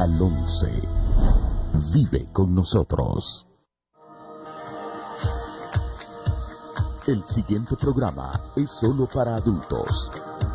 Canal 11. Vive con nosotros. El siguiente programa es solo para adultos.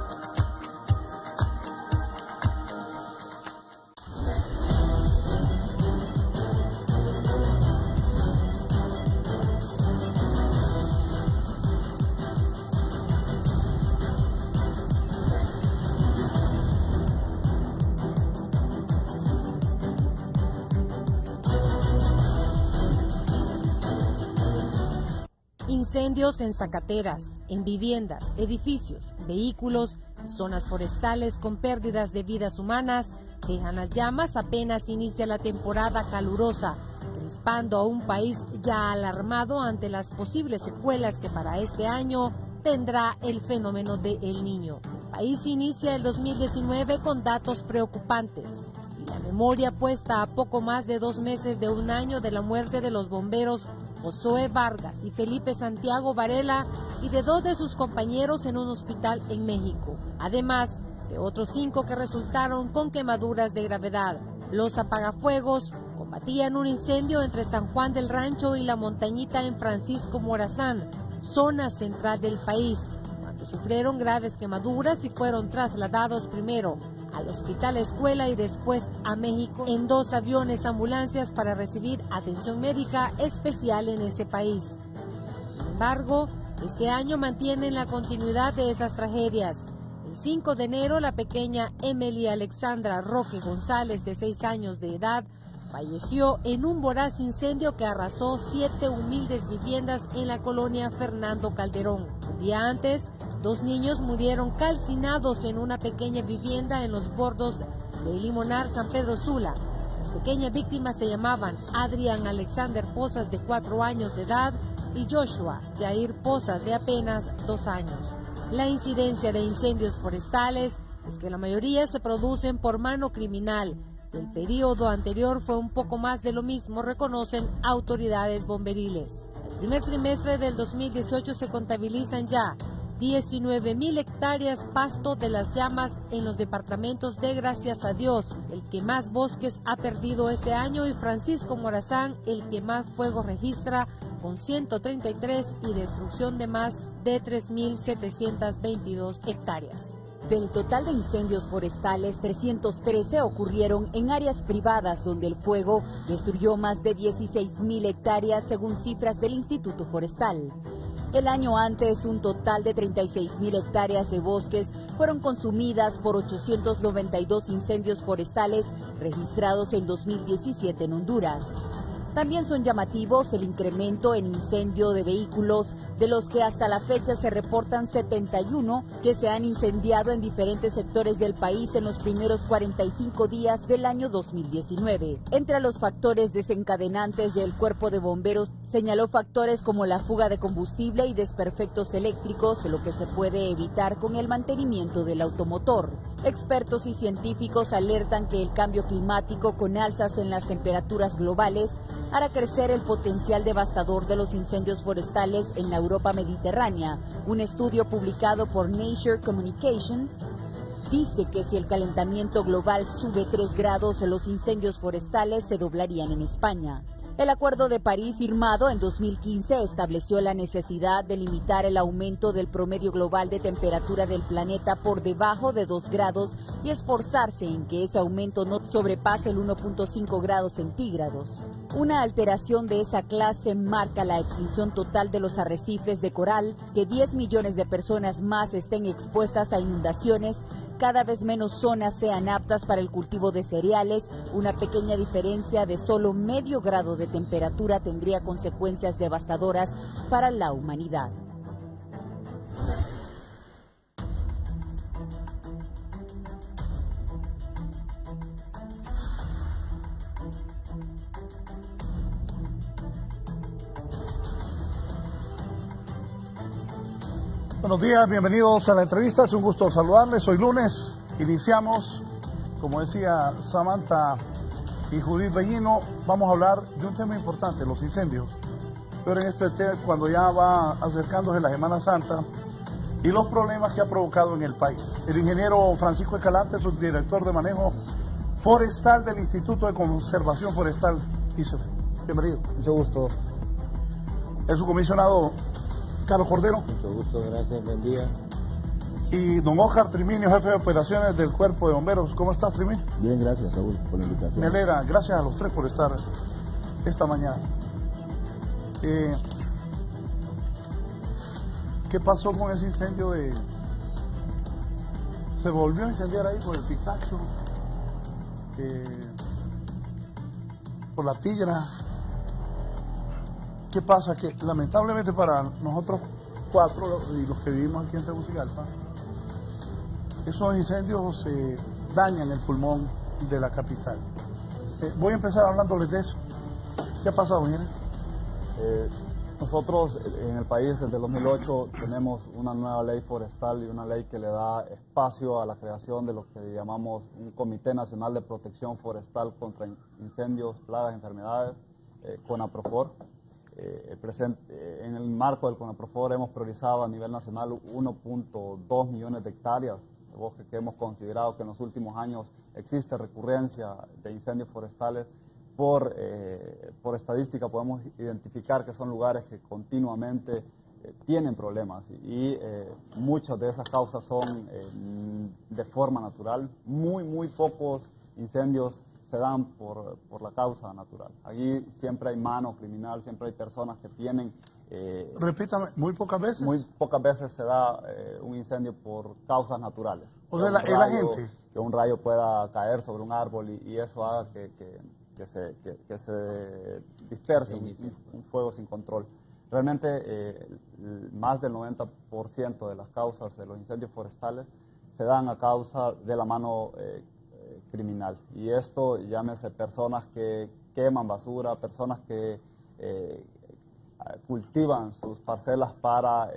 Incendios en zacateras, en viviendas, edificios, vehículos y zonas forestales con pérdidas de vidas humanas dejan las llamas apenas inicia la temporada calurosa, crispando a un país ya alarmado ante las posibles secuelas que para este año tendrá el fenómeno de El Niño. El país inicia el 2019 con datos preocupantes y la memoria puesta a poco más de 2 meses de un año de la muerte de los bomberos Josué Vargas y Felipe Santiago Varela y de 2 de sus compañeros en un hospital en México, además de otros 5 que resultaron con quemaduras de gravedad. Los apagafuegos combatían un incendio entre San Juan del Rancho y La Montañita en Francisco Morazán, zona central del país, cuando sufrieron graves quemaduras y fueron trasladados primero al Hospital Escuela y después a México en 2 aviones ambulancias para recibir atención médica especial en ese país. Sin embargo, este año mantienen la continuidad de esas tragedias. El 5 de enero, la pequeña Emily Alexandra Roque González, de 6 años de edad, falleció en un voraz incendio que arrasó 7 humildes viviendas en la colonia Fernando Calderón. Un día antes, 2 niños murieron calcinados en una pequeña vivienda en los bordos de Limonar, San Pedro Sula. Las pequeñas víctimas se llamaban Adrián Alexander Pozas, de 4 años de edad, y Joshua Jair Pozas, de apenas 2 años. La incidencia de incendios forestales es que la mayoría se producen por mano criminal. El periodo anterior fue un poco más de lo mismo, reconocen autoridades bomberiles. El primer trimestre del 2018 se contabilizan ya 19,000 hectáreas pasto de las llamas en los departamentos de Gracias a Dios, el que más bosques ha perdido este año, y Francisco Morazán, el que más fuego registra, con 133 y destrucción de más de 3,722 hectáreas. Del total de incendios forestales, 313 ocurrieron en áreas privadas donde el fuego destruyó más de 16,000 hectáreas según cifras del Instituto Forestal. El año antes, un total de 36,000 hectáreas de bosques fueron consumidas por 892 incendios forestales registrados en 2017 en Honduras. También son llamativos el incremento en incendio de vehículos, de los que hasta la fecha se reportan 71 que se han incendiado en diferentes sectores del país en los primeros 45 días del año 2019. Entre los factores desencadenantes del Cuerpo de Bomberos señaló factores como la fuga de combustible y desperfectos eléctricos, lo que se puede evitar con el mantenimiento del automotor. Expertos y científicos alertan que el cambio climático, con alzas en las temperaturas globales, hará crecer el potencial devastador de los incendios forestales en la Europa mediterránea. Un estudio publicado por Nature Communications dice que si el calentamiento global sube 3 grados, los incendios forestales se doblarían en España. El Acuerdo de París, firmado en 2015, estableció la necesidad de limitar el aumento del promedio global de temperatura del planeta por debajo de 2 grados y esforzarse en que ese aumento no sobrepase el 1.5 grados centígrados. Una alteración de esa clase marca la extinción total de los arrecifes de coral, que 10 millones de personas más estén expuestas a inundaciones, cada vez menos zonas sean aptas para el cultivo de cereales. Una pequeña diferencia de solo medio grado de temperatura tendría consecuencias devastadoras para la humanidad. Buenos días, bienvenidos a la entrevista. Es un gusto saludarles. Hoy lunes iniciamos, como decía Samantha y Judith Bellino, vamos a hablar de un tema importante, los incendios. Pero en este tema, cuando ya va acercándose la Semana Santa y los problemas que ha provocado en el país. El ingeniero Francisco Escalante, subdirector de manejo forestal del Instituto de Conservación Forestal, ICF. Bienvenido. Mucho gusto. El subcomisionado Carlos Cordero. Mucho gusto, gracias, buen día. Y don Oscar Triminio, jefe de operaciones del Cuerpo de Bomberos. ¿Cómo estás, Triminio? Bien, gracias, Raúl, por la invitación. Me alegra, gracias a los tres por estar esta mañana. ¿Qué pasó con ese incendio de... Se volvió a incendiar ahí por el Picacho, por la Tigra? ¿Qué pasa? Que lamentablemente para nosotros cuatro y los que vivimos aquí en Tegucigalpa, esos incendios dañan el pulmón de la capital. Voy a empezar hablándoles de eso. ¿Qué ha pasado, Ingeniero? Nosotros en el país desde el 2008 tenemos una nueva ley forestal y una ley que le da espacio a la creación de lo que llamamos un Comité Nacional de Protección Forestal contra Incendios, Plagas y Enfermedades, CONAPROFOR. En el marco del CONAPROFOR hemos priorizado a nivel nacional 1.2 millones de hectáreas de bosque que hemos considerado que en los últimos años existe recurrencia de incendios forestales. Por estadística podemos identificar que son lugares que continuamente tienen problemas y muchas de esas causas son de forma natural. Muy pocos incendios se dan por la causa natural. Allí siempre hay mano criminal, siempre hay personas que tienen... Repítame, ¿muy pocas veces? Muy pocas veces se da un incendio por causas naturales. O sea, la gente... Que un rayo pueda caer sobre un árbol y eso haga que se disperse un fuego sin control. Realmente más del 90% de las causas de los incendios forestales se dan a causa de la mano criminal. Y esto, llámese personas que queman basura, personas que cultivan sus parcelas para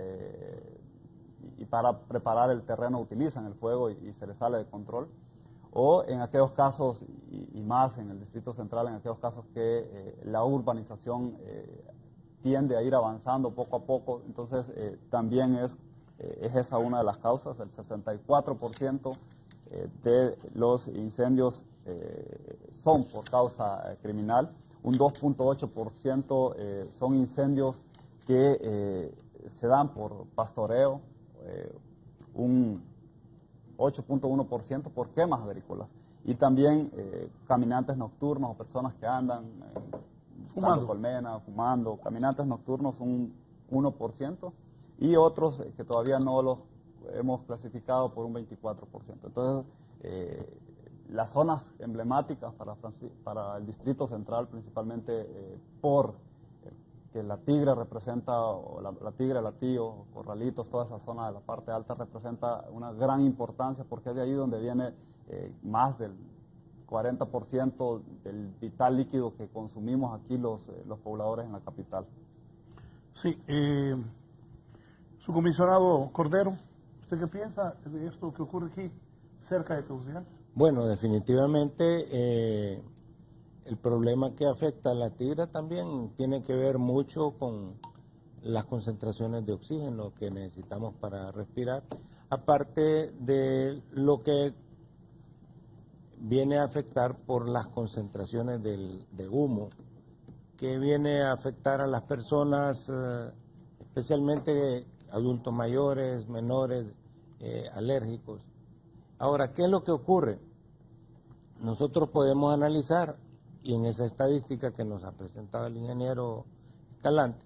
preparar el terreno, utilizan el fuego y se les sale de control. O en aquellos casos, y más en el Distrito Central, en aquellos casos que la urbanización tiende a ir avanzando poco a poco, entonces también es esa una de las causas. El 64% de los incendios son por causa criminal, un 2.8% son incendios que se dan por pastoreo, un 8.1% por quemas agrícolas y también caminantes nocturnos o personas que andan fumando colmena, fumando, caminantes nocturnos un 1% y otros que todavía no los hemos clasificado por un 24%. Entonces, las zonas emblemáticas para el Distrito Central, principalmente por que la Tigra representa, o la Tigra, el Atillo, Corralitos, toda esa zona de la parte alta representa una gran importancia porque es de ahí donde viene más del 40% del vital líquido que consumimos aquí los pobladores en la capital. Sí, su comisionado Cordero, ¿usted qué piensa de esto que ocurre aquí cerca de Tegucigalpa? Bueno, definitivamente el problema que afecta a la Tigra también tiene que ver mucho con las concentraciones de oxígeno que necesitamos para respirar, aparte de lo que viene a afectar por las concentraciones de humo, que viene a afectar a las personas, especialmente adultos mayores, menores, alérgicos. Ahora, ¿qué es lo que ocurre? Nosotros podemos analizar, y en esa estadística que nos ha presentado el ingeniero Escalante,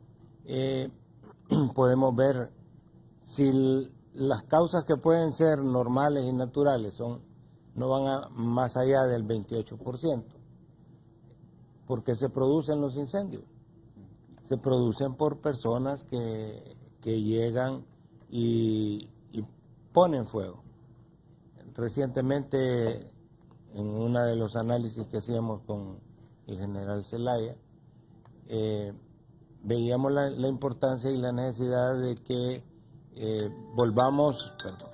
podemos ver si las causas que pueden ser normales y naturales no van más allá del 28%. ¿Por qué se producen los incendios? Se producen por personas que llegan y ponen fuego. Recientemente, en uno de los análisis que hacíamos con el general Zelaya, veíamos la importancia y la necesidad de que volvamos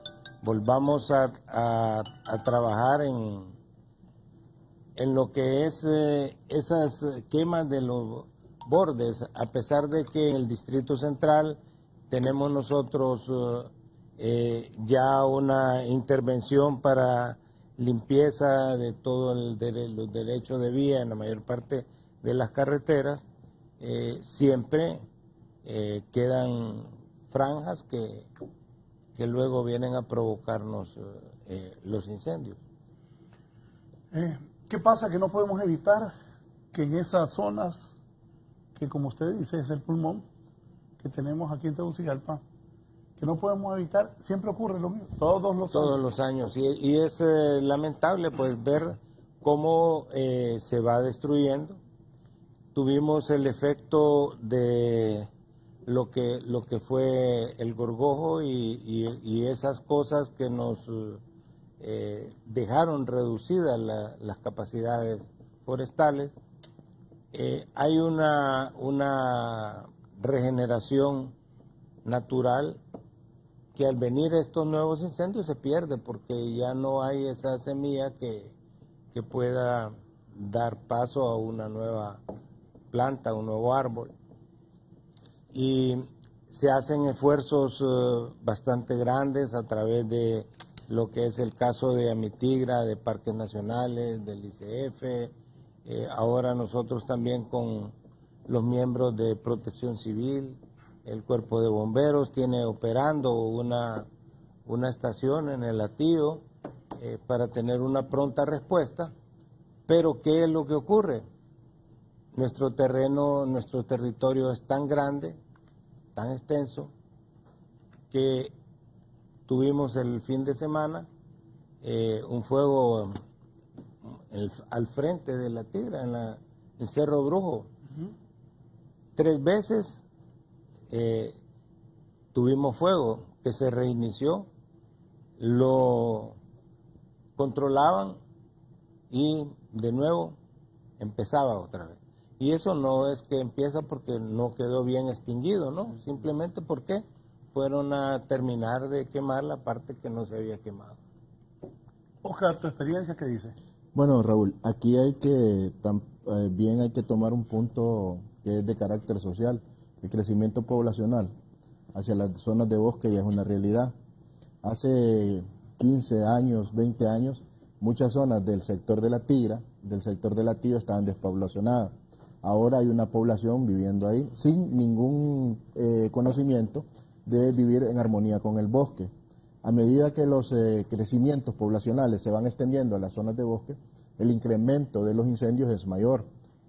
a trabajar en lo que es esas quemas de los bordes, a pesar de que en el Distrito Central tenemos nosotros ya una intervención para limpieza de todos los derechos de vía en la mayor parte de las carreteras, siempre quedan franjas que luego vienen a provocarnos los incendios. ¿Qué pasa? Que no podemos evitar que en esas zonas, que como usted dice es el pulmón que tenemos aquí en Tegucigalpa, que no podemos evitar, siempre ocurre lo mismo, todos los años. Y es lamentable pues ver cómo se va destruyendo. Tuvimos el efecto de lo que fue el gorgojo y esas cosas que nos dejaron reducidas las capacidades forestales. Hay una regeneración natural que al venir estos nuevos incendios se pierde porque ya no hay esa semilla que pueda dar paso a una nueva planta, a un nuevo árbol. Y se hacen esfuerzos bastante grandes a través de lo que es el caso de Amitigra, de Parques Nacionales, del ICF, ahora nosotros también con los miembros de Protección Civil, el Cuerpo de Bomberos tiene operando una estación en el Atío para tener una pronta respuesta, pero ¿qué es lo que ocurre? Nuestro territorio es tan grande, tan extenso, que tuvimos el fin de semana un fuego al frente de la Tigra, en el Cerro Brujo. 3 veces tuvimos fuego que se reinició, lo controlaban y de nuevo empezaba otra vez. Y eso no es que empieza porque no quedó bien extinguido, ¿no? Simplemente porque fueron a terminar de quemar la parte que no se había quemado. Oscar, ¿tu experiencia qué dice? Bueno, Raúl, aquí hay que tomar un punto que es de carácter social. El crecimiento poblacional hacia las zonas de bosque ya es una realidad. Hace 15 años, 20 años, muchas zonas del sector de la Tigra, del sector del Atío, estaban despoblacionadas. Ahora hay una población viviendo ahí sin ningún conocimiento de vivir en armonía con el bosque. A medida que los crecimientos poblacionales se van extendiendo a las zonas de bosque, el incremento de los incendios es mayor.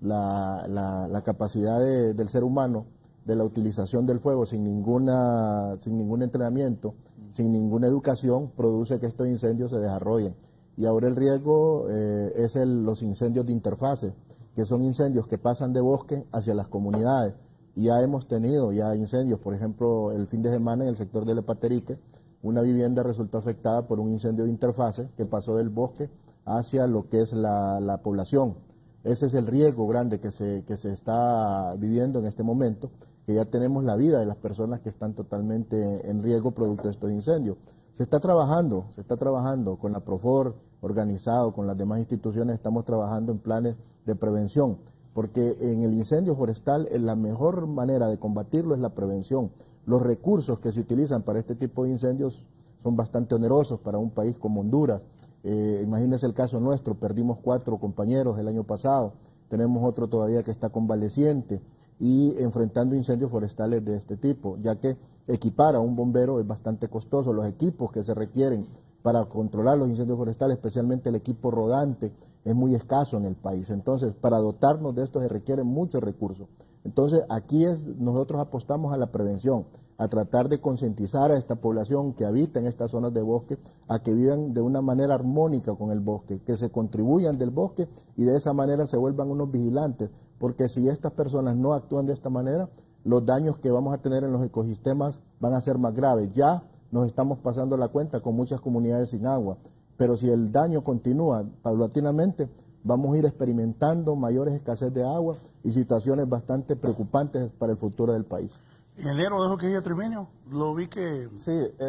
La capacidad del ser humano de la utilización del fuego sin ningún entrenamiento, sin ninguna educación, produce que estos incendios se desarrollen. Y ahora el riesgo es los incendios de interfase, que son incendios que pasan de bosque hacia las comunidades. Y ya hemos tenido incendios, por ejemplo, el fin de semana en el sector del Epaterique, una vivienda resultó afectada por un incendio de interfase que pasó del bosque hacia lo que es la población. Ese es el riesgo grande que se está viviendo en este momento, que ya tenemos la vida de las personas que están totalmente en riesgo producto de estos incendios. Se está trabajando con la Profor, organizado con las demás instituciones, estamos trabajando en planes de prevención, porque en el incendio forestal la mejor manera de combatirlo es la prevención. Los recursos que se utilizan para este tipo de incendios son bastante onerosos para un país como Honduras. Imagínense el caso nuestro, perdimos 4 compañeros el año pasado, tenemos otro todavía que está convaleciente y enfrentando incendios forestales de este tipo, ya que equipar a un bombero es bastante costoso, los equipos que se requieren para controlar los incendios forestales, especialmente el equipo rodante, es muy escaso en el país. Entonces, para dotarnos de esto se requieren muchos recursos. Entonces, aquí nosotros apostamos a la prevención, a tratar de concientizar a esta población que habita en estas zonas de bosque, a que vivan de una manera armónica con el bosque, que se contribuyan del bosque y de esa manera se vuelvan unos vigilantes, porque si estas personas no actúan de esta manera, los daños que vamos a tener en los ecosistemas van a ser más graves. Ya nos estamos pasando la cuenta con muchas comunidades sin agua, pero si el daño continúa paulatinamente, vamos a ir experimentando mayores escasez de agua y situaciones bastante preocupantes para el futuro del país. Ingeniero, dejo que diga Trimenio, lo vi que... Sí,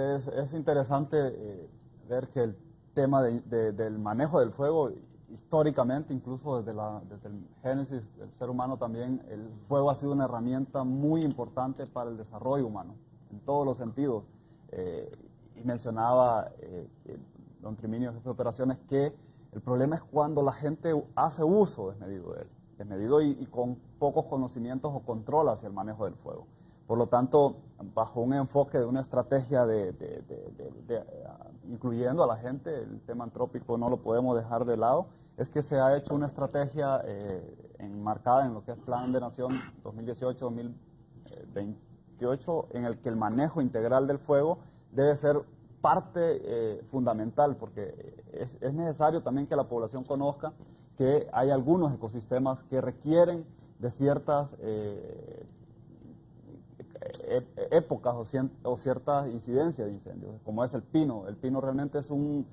es interesante ver que el tema del manejo del fuego, históricamente, incluso desde el génesis del ser humano también, el fuego ha sido una herramienta muy importante para el desarrollo humano, en todos los sentidos. Y mencionaba don Triminio, jefe de operaciones, que el problema es cuando la gente hace uso desmedido de él, desmedido y con pocos conocimientos o control hacia el manejo del fuego. Por lo tanto, bajo un enfoque de una estrategia incluyendo a la gente, el tema antrópico no lo podemos dejar de lado, es que se ha hecho una estrategia enmarcada en lo que es Plan de Nación 2018-2028, en el que el manejo integral del fuego debe ser parte fundamental, porque es necesario también que la población conozca que hay algunos ecosistemas que requieren de ciertas épocas o ciertas incidencias de incendios, como es el pino. El pino realmente es un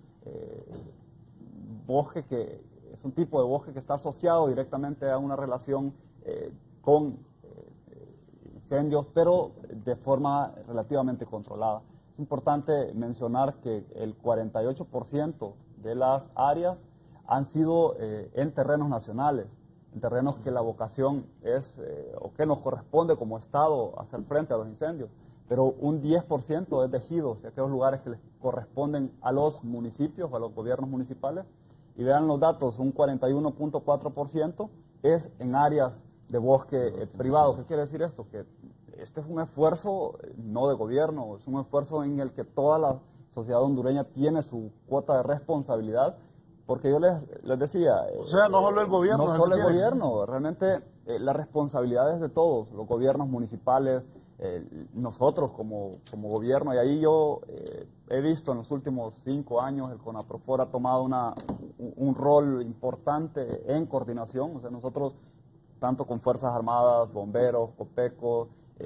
bosque es un tipo de bosque que está asociado directamente a una relación con incendios, pero de forma relativamente controlada. Es importante mencionar que el 48% de las áreas han sido en terrenos nacionales, en terrenos que la vocación es, o que nos corresponde como Estado hacer frente a los incendios, pero un 10% es de ejidos, de aquellos lugares que les corresponden a los municipios o a los gobiernos municipales. Y vean los datos, un 41.4% es en áreas de bosque privado. ¿Qué quiere decir esto? Que este es un esfuerzo no de gobierno, es un esfuerzo en el que toda la sociedad hondureña tiene su cuota de responsabilidad, porque yo les decía... O sea, no solo el gobierno. No solo el gobierno, realmente la responsabilidad es de todos, los gobiernos municipales, nosotros como gobierno, y ahí yo he visto en los últimos 5 años el CONAPROFOR ha tomado un rol importante en coordinación. O sea, nosotros, tanto con Fuerzas Armadas, Bomberos, COPECO,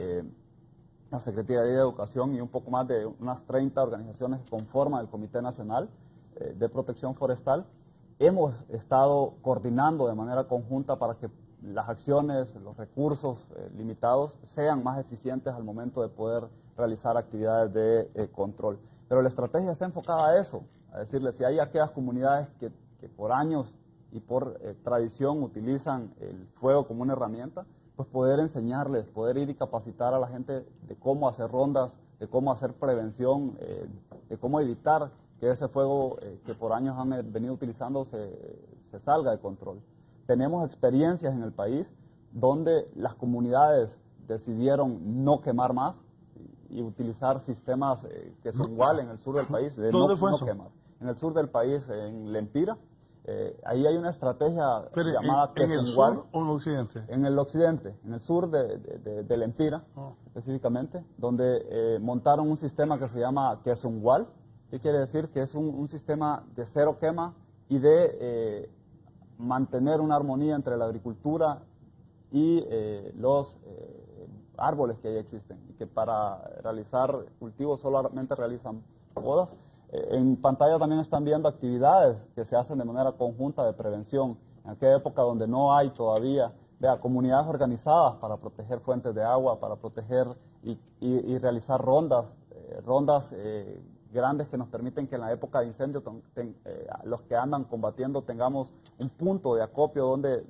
la Secretaría de Educación y un poco más de unas 30 organizaciones que conforman el Comité Nacional de Protección Forestal, hemos estado coordinando de manera conjunta para que las acciones, los recursos limitados sean más eficientes al momento de poder realizar actividades de control. Pero la estrategia está enfocada a eso, a decirle, si hay aquellas comunidades que por años y por tradición utilizan el fuego como una herramienta, pues poder enseñarles, poder ir y capacitar a la gente de cómo hacer rondas, de cómo hacer prevención, de cómo evitar que ese fuego que por años han venido utilizando se salga de control. Tenemos experiencias en el país donde las comunidades decidieron no quemar más y utilizar sistemas que son iguales en el sur del país, de no quemar. En el sur del país, en Lempira, ahí hay una estrategia llamada ¿En el sur o en el occidente? En el occidente, en el sur de Lempira, específicamente, donde montaron un sistema que se llama Quesungual. ¿Qué quiere decir? Que es un sistema de cero quema y de mantener una armonía entre la agricultura y los árboles que ahí existen, y que para realizar cultivos solamente realizan podas. En pantalla también están viendo actividades que se hacen de manera conjunta de prevención, en aquella época donde no hay todavía comunidades organizadas para proteger fuentes de agua, para proteger y realizar rondas grandes que nos permiten que en la época de incendio los que andan combatiendo tengamos un punto de acopio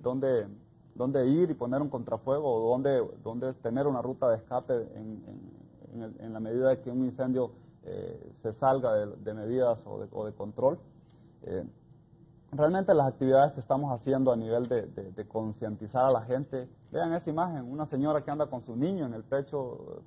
donde ir y poner un contrafuego, o donde tener una ruta de escape en la medida de que un incendio se salga de medidas o de control. Realmente las actividades que estamos haciendo a nivel de concientizar a la gente, vean esa imagen, una señora que anda con su niño en el pecho,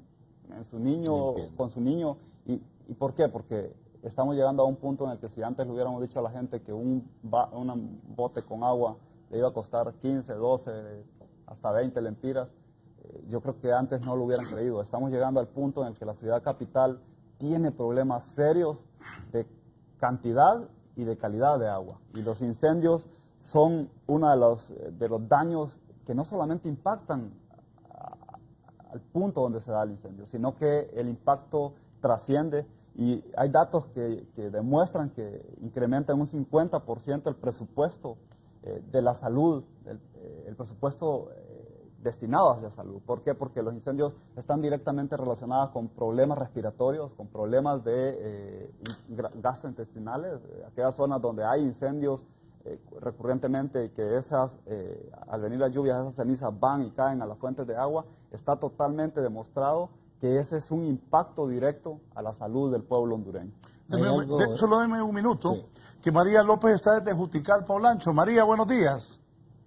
con su niño. ¿Y por qué? Porque estamos llegando a un punto en el que si antes le hubiéramos dicho a la gente que un bote con agua le iba a costar 15, 12, hasta 20 lempiras, yo creo que antes no lo hubieran creído. Estamos llegando al punto en el que la ciudad capital tiene problemas serios de cantidad y de calidad de agua. Y los incendios son uno de los daños que no solamente impactan al punto donde se da el incendio, sino que el impacto trasciende, y hay datos que demuestran que incrementa en un 50% el presupuesto de la salud, el presupuesto destinado hacia salud. ¿Por qué? Porque los incendios están directamente relacionados con problemas respiratorios, con problemas de gastrointestinales, aquellas zonas donde hay incendios recurrentemente, y que al venir las lluvias, esas cenizas van y caen a las fuentes de agua. Está totalmente demostrado que ese es un impacto directo a la salud del pueblo hondureño. Solo deme un minuto, Sí. que María López está desde Juticalpa, Olancho. María, buenos días.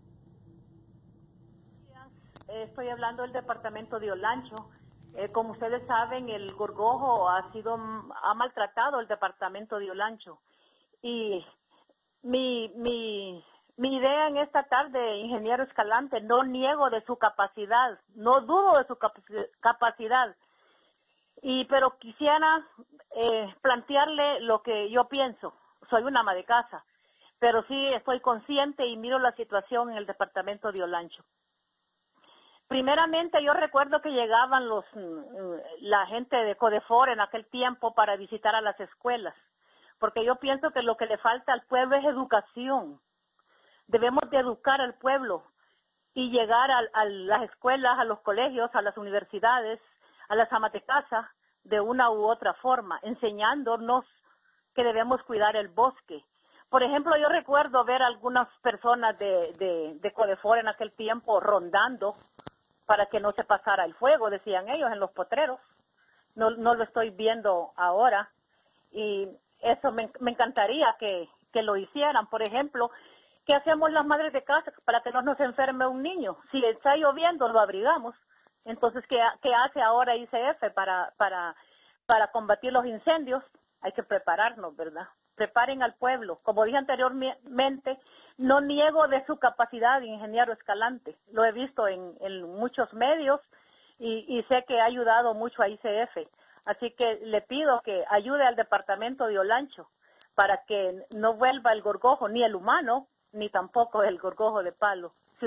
Estoy hablando del departamento de Olancho. Como ustedes saben, el gorgojo ha maltratado el departamento de Olancho. Y mi idea en esta tarde, ingeniero Escalante, no niego de su capacidad, no dudo de su capacidad, pero quisiera plantearle lo que yo pienso. Soy una ama de casa, pero sí estoy consciente y miro la situación en el departamento de Olancho. Primeramente, yo recuerdo que llegaban la gente de Codefor en aquel tiempo para visitar a las escuelas, porque yo pienso que lo que le falta al pueblo es educación. Debemos de educar al pueblo y llegar a las escuelas, a los colegios, a las universidades, a las amas de casa, de una u otra forma, enseñándonos que debemos cuidar el bosque. Por ejemplo, yo recuerdo ver algunas personas de Codefor en aquel tiempo rondando para que no se pasara el fuego, decían ellos, en los potreros. No lo estoy viendo ahora. Y eso me encantaría que lo hicieran. Por ejemplo, ¿qué hacemos las madres de casa para que no nos enferme un niño? Si está lloviendo, lo abrigamos. Entonces, ¿qué hace ahora ICF para combatir los incendios? Hay que prepararnos, ¿verdad? Preparen al pueblo. Como dije anteriormente, no niego de su capacidad, ingeniero Escalante. Lo he visto en muchos medios y sé que ha ayudado mucho a ICF. Así que le pido que ayude al departamento de Olancho para que no vuelva el gorgojo, ni el humano, ni tampoco el gorgojo de palo. Si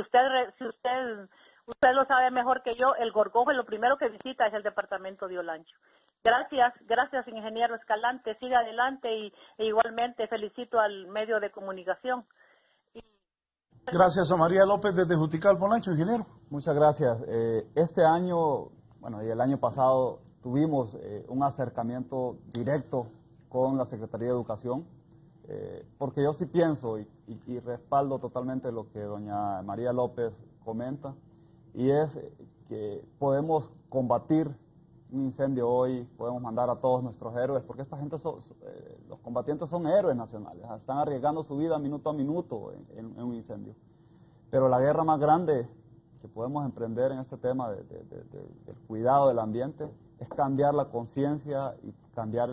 usted lo sabe mejor que yo, el gorgojo lo primero que visita es el departamento de Olancho. Gracias, ingeniero Escalante. Siga adelante e igualmente felicito al medio de comunicación. Gracias a María López desde Juticalpa, Olancho, ingeniero. Muchas gracias. Este año, y el año pasado, tuvimos un acercamiento directo con la Secretaría de Educación, porque yo sí pienso y respaldo totalmente lo que doña María López comenta, y es que podemos combatir un incendio hoy, podemos mandar a todos nuestros héroes, porque esta gente, los combatientes son héroes nacionales, están arriesgando su vida minuto a minuto en un incendio. Pero la guerra más grande que podemos emprender en este tema del cuidado del ambiente es cambiar la conciencia y cambiar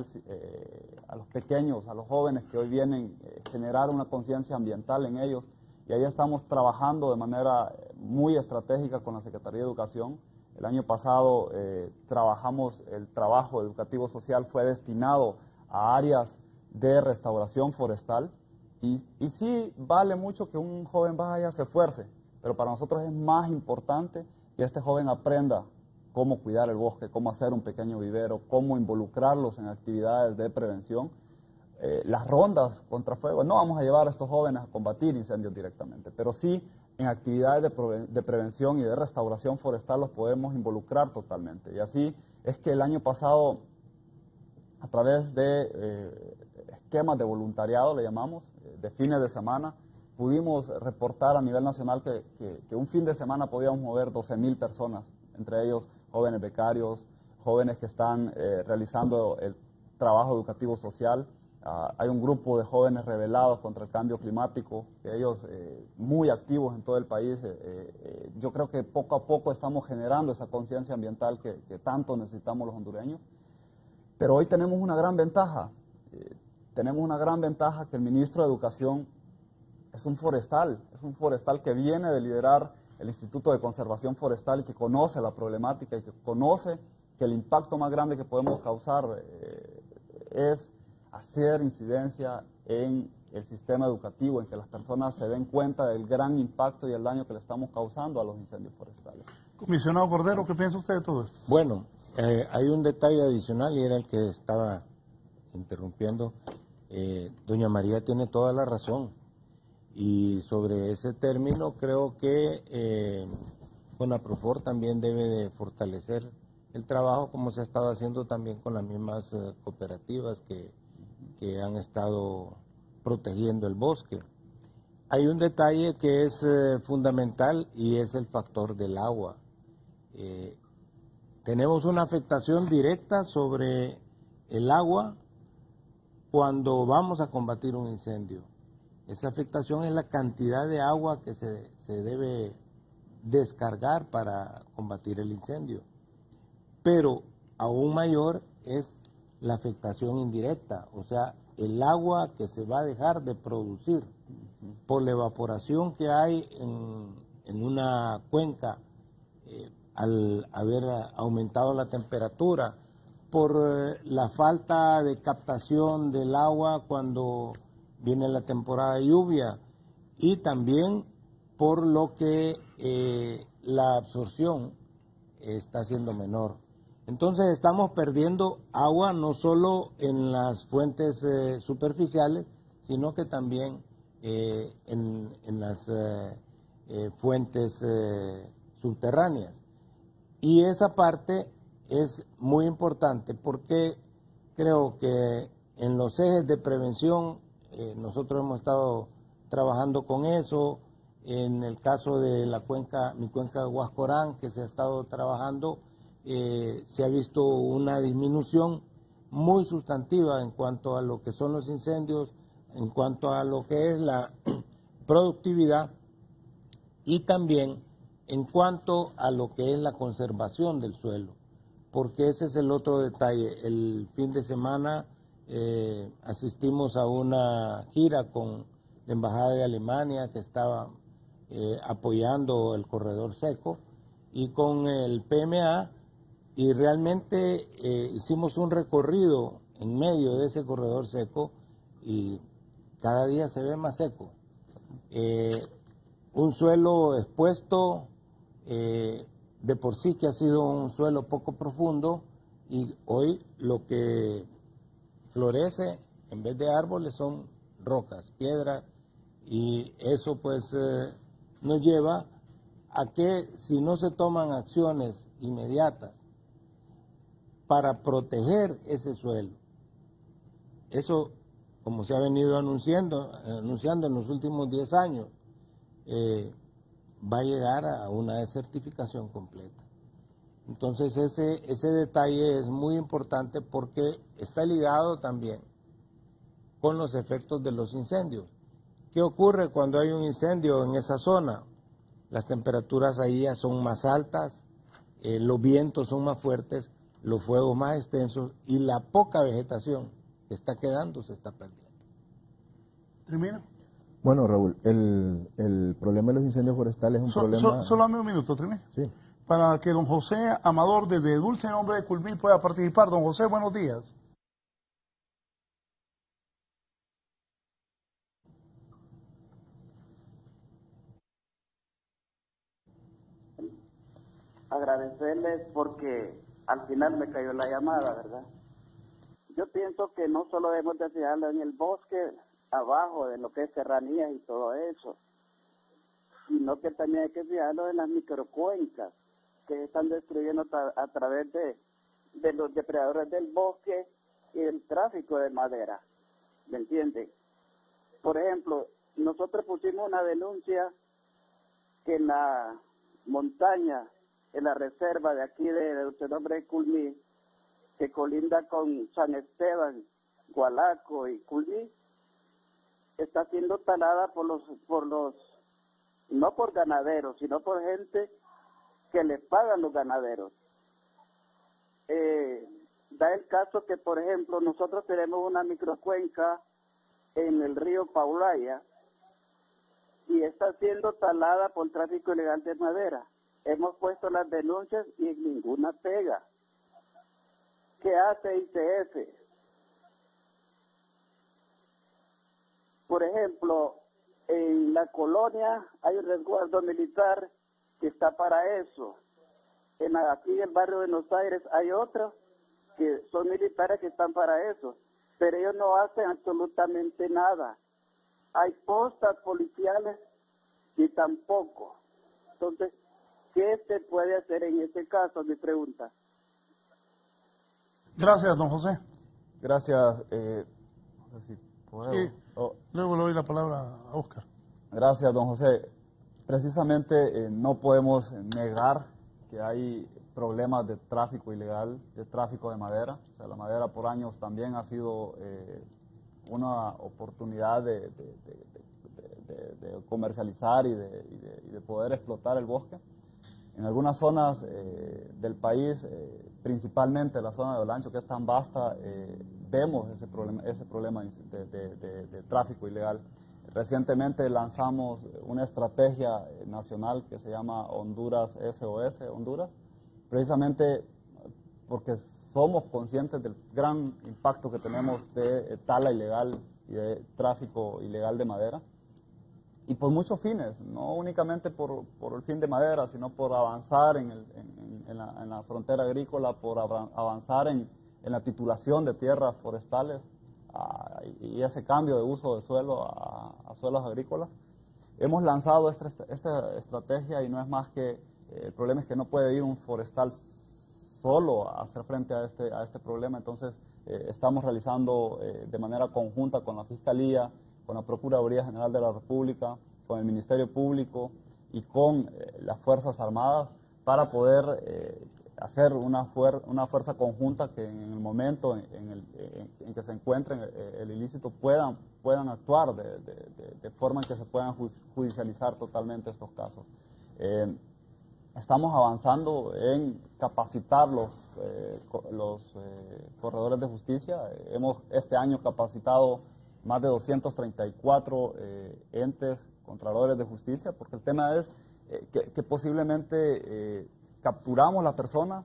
a los pequeños, a los jóvenes que hoy vienen, generar una conciencia ambiental en ellos. Y ahí estamos trabajando de manera muy estratégica con la Secretaría de Educación. El año pasado trabajamos, el trabajo educativo social fue destinado a áreas de restauración forestal y sí vale mucho que un joven vaya, se esfuerce, pero para nosotros es más importante que este joven aprenda cómo cuidar el bosque, cómo hacer un pequeño vivero, cómo involucrarlos en actividades de prevención. Las rondas contra fuego, no vamos a llevar a estos jóvenes a combatir incendios directamente, pero sí en actividades de prevención y de restauración forestal los podemos involucrar totalmente. Y así es que el año pasado, a través de esquemas de voluntariado, le llamamos, de fines de semana, pudimos reportar a nivel nacional que un fin de semana podíamos mover 12,000 personas, entre ellos jóvenes becarios, jóvenes que están realizando el trabajo educativo social. Hay un grupo de jóvenes rebelados contra el cambio climático, que ellos muy activos en todo el país. Yo creo que poco a poco estamos generando esa conciencia ambiental que tanto necesitamos los hondureños. Pero hoy tenemos una gran ventaja. Tenemos una gran ventaja que el ministro de Educación es un forestal que viene de liderar el Instituto de Conservación Forestal y que conoce la problemática y que conoce que el impacto más grande que podemos causar es hacer incidencia en el sistema educativo, en que las personas se den cuenta del gran impacto y el daño que le estamos causando a los incendios forestales. Comisionado Cordero, ¿qué piensa usted de todo esto? Bueno, hay un detalle adicional y era el que estaba interrumpiendo. Doña María tiene toda la razón y sobre ese término creo que CONAPROFOR también debe de fortalecer el trabajo como se ha estado haciendo también con las mismas cooperativas que han estado protegiendo el bosque. Hay un detalle que es fundamental y es el factor del agua. Tenemos una afectación directa sobre el agua cuando vamos a combatir un incendio. Esa afectación es la cantidad de agua que se debe descargar para combatir el incendio. Pero aún mayor es la afectación indirecta, o sea, el agua que se va a dejar de producir por la evaporación que hay en una cuenca al haber aumentado la temperatura, por la falta de captación del agua cuando viene la temporada de lluvia y también por lo que la absorción está siendo menor. Entonces estamos perdiendo agua no solo en las fuentes superficiales, sino que también en las fuentes subterráneas. Y esa parte es muy importante porque creo que en los ejes de prevención nosotros hemos estado trabajando con eso. En el caso de la cuenca, mi cuenca de Huascorán, que se ha estado trabajando, se ha visto una disminución muy sustantiva en cuanto a lo que son los incendios, en cuanto a lo que es la productividad y también en cuanto a lo que es la conservación del suelo, porque ese es el otro detalle. El fin de semana asistimos a una gira con la Embajada de Alemania que estaba apoyando el corredor seco y con el PMA, y realmente hicimos un recorrido en medio de ese corredor seco y cada día se ve más seco. Un suelo expuesto, de por sí que ha sido un suelo poco profundo, y hoy lo que florece en vez de árboles son rocas, piedras, y eso pues nos lleva a que si no se toman acciones inmediatas para proteger ese suelo, eso, como se ha venido anunciando en los últimos 10 años, va a llegar a una desertificación completa. Entonces ese detalle es muy importante porque está ligado también con los efectos de los incendios. ¿Qué ocurre cuando hay un incendio en esa zona? Las temperaturas ahí ya son más altas, los vientos son más fuertes, los fuegos más extensos y la poca vegetación que está quedando se está perdiendo. ¿Termina? Bueno, Raúl, el problema de los incendios forestales es un problema... Solo dame un minuto, Trini. Sí. Para que don José Amador, desde Dulce Nombre de Culmí, pueda participar. Don José, buenos días. Agradecerles porque al final me cayó la llamada, ¿verdad? Yo pienso que no solo debemos de fijarlo en el bosque, abajo de lo que es serranía y todo eso, sino que también hay que fijarlo en las microcuencas que están destruyendo a través de los depredadores del bosque y el tráfico de madera, ¿me entienden? Por ejemplo, nosotros pusimos una denuncia que en la montaña, en la reserva de aquí de Dulce Nombre de Culmí, que colinda con San Esteban, Gualaco y Culmí, está siendo talada por los, no por ganaderos, sino por gente que les pagan los ganaderos. Da el caso que, por ejemplo, nosotros tenemos una microcuenca en el río Paulaya y está siendo talada por tráfico ilegal de madera. Hemos puesto las denuncias y ninguna pega. ¿Qué hace ICF? Por ejemplo, en la colonia hay un resguardo militar que está para eso. Aquí en el barrio de Buenos Aires hay otros que son militares que están para eso, pero ellos no hacen absolutamente nada. Hay postas policiales y tampoco. Entonces, ¿qué se puede hacer en este caso? Mi pregunta. Gracias, don José. Gracias. No sé si puedo. Sí. Luego le doy la palabra a Óscar. Gracias, don José. Precisamente no podemos negar que hay problemas de tráfico ilegal, de tráfico de madera. O sea, la madera por años también ha sido una oportunidad de comercializar y de poder explotar el bosque. En algunas zonas del país, principalmente la zona de Olancho, que es tan vasta, vemos ese problema de tráfico ilegal. Recientemente lanzamos una estrategia nacional que se llama Honduras SOS Honduras, precisamente porque somos conscientes del gran impacto que tenemos de tala ilegal y de tráfico ilegal de madera. Y por muchos fines, no únicamente por el fin de madera, sino por avanzar en la frontera agrícola, por avanzar en la titulación de tierras forestales y ese cambio de uso de suelo a suelos agrícolas. Hemos lanzado esta estrategia y no es más que, el problema es que no puede ir un forestal solo a hacer frente a este problema, entonces estamos realizando de manera conjunta con la Fiscalía, con la Procuraduría General de la República, con el Ministerio Público y con las Fuerzas Armadas para poder hacer una fuerza conjunta que en el momento en que se encuentren el ilícito puedan actuar de forma en que se puedan judicializar totalmente estos casos. Estamos avanzando en capacitar los corredores de justicia. Hemos este año capacitado más de 234 entes contralores de justicia, porque el tema es que posiblemente capturamos la persona,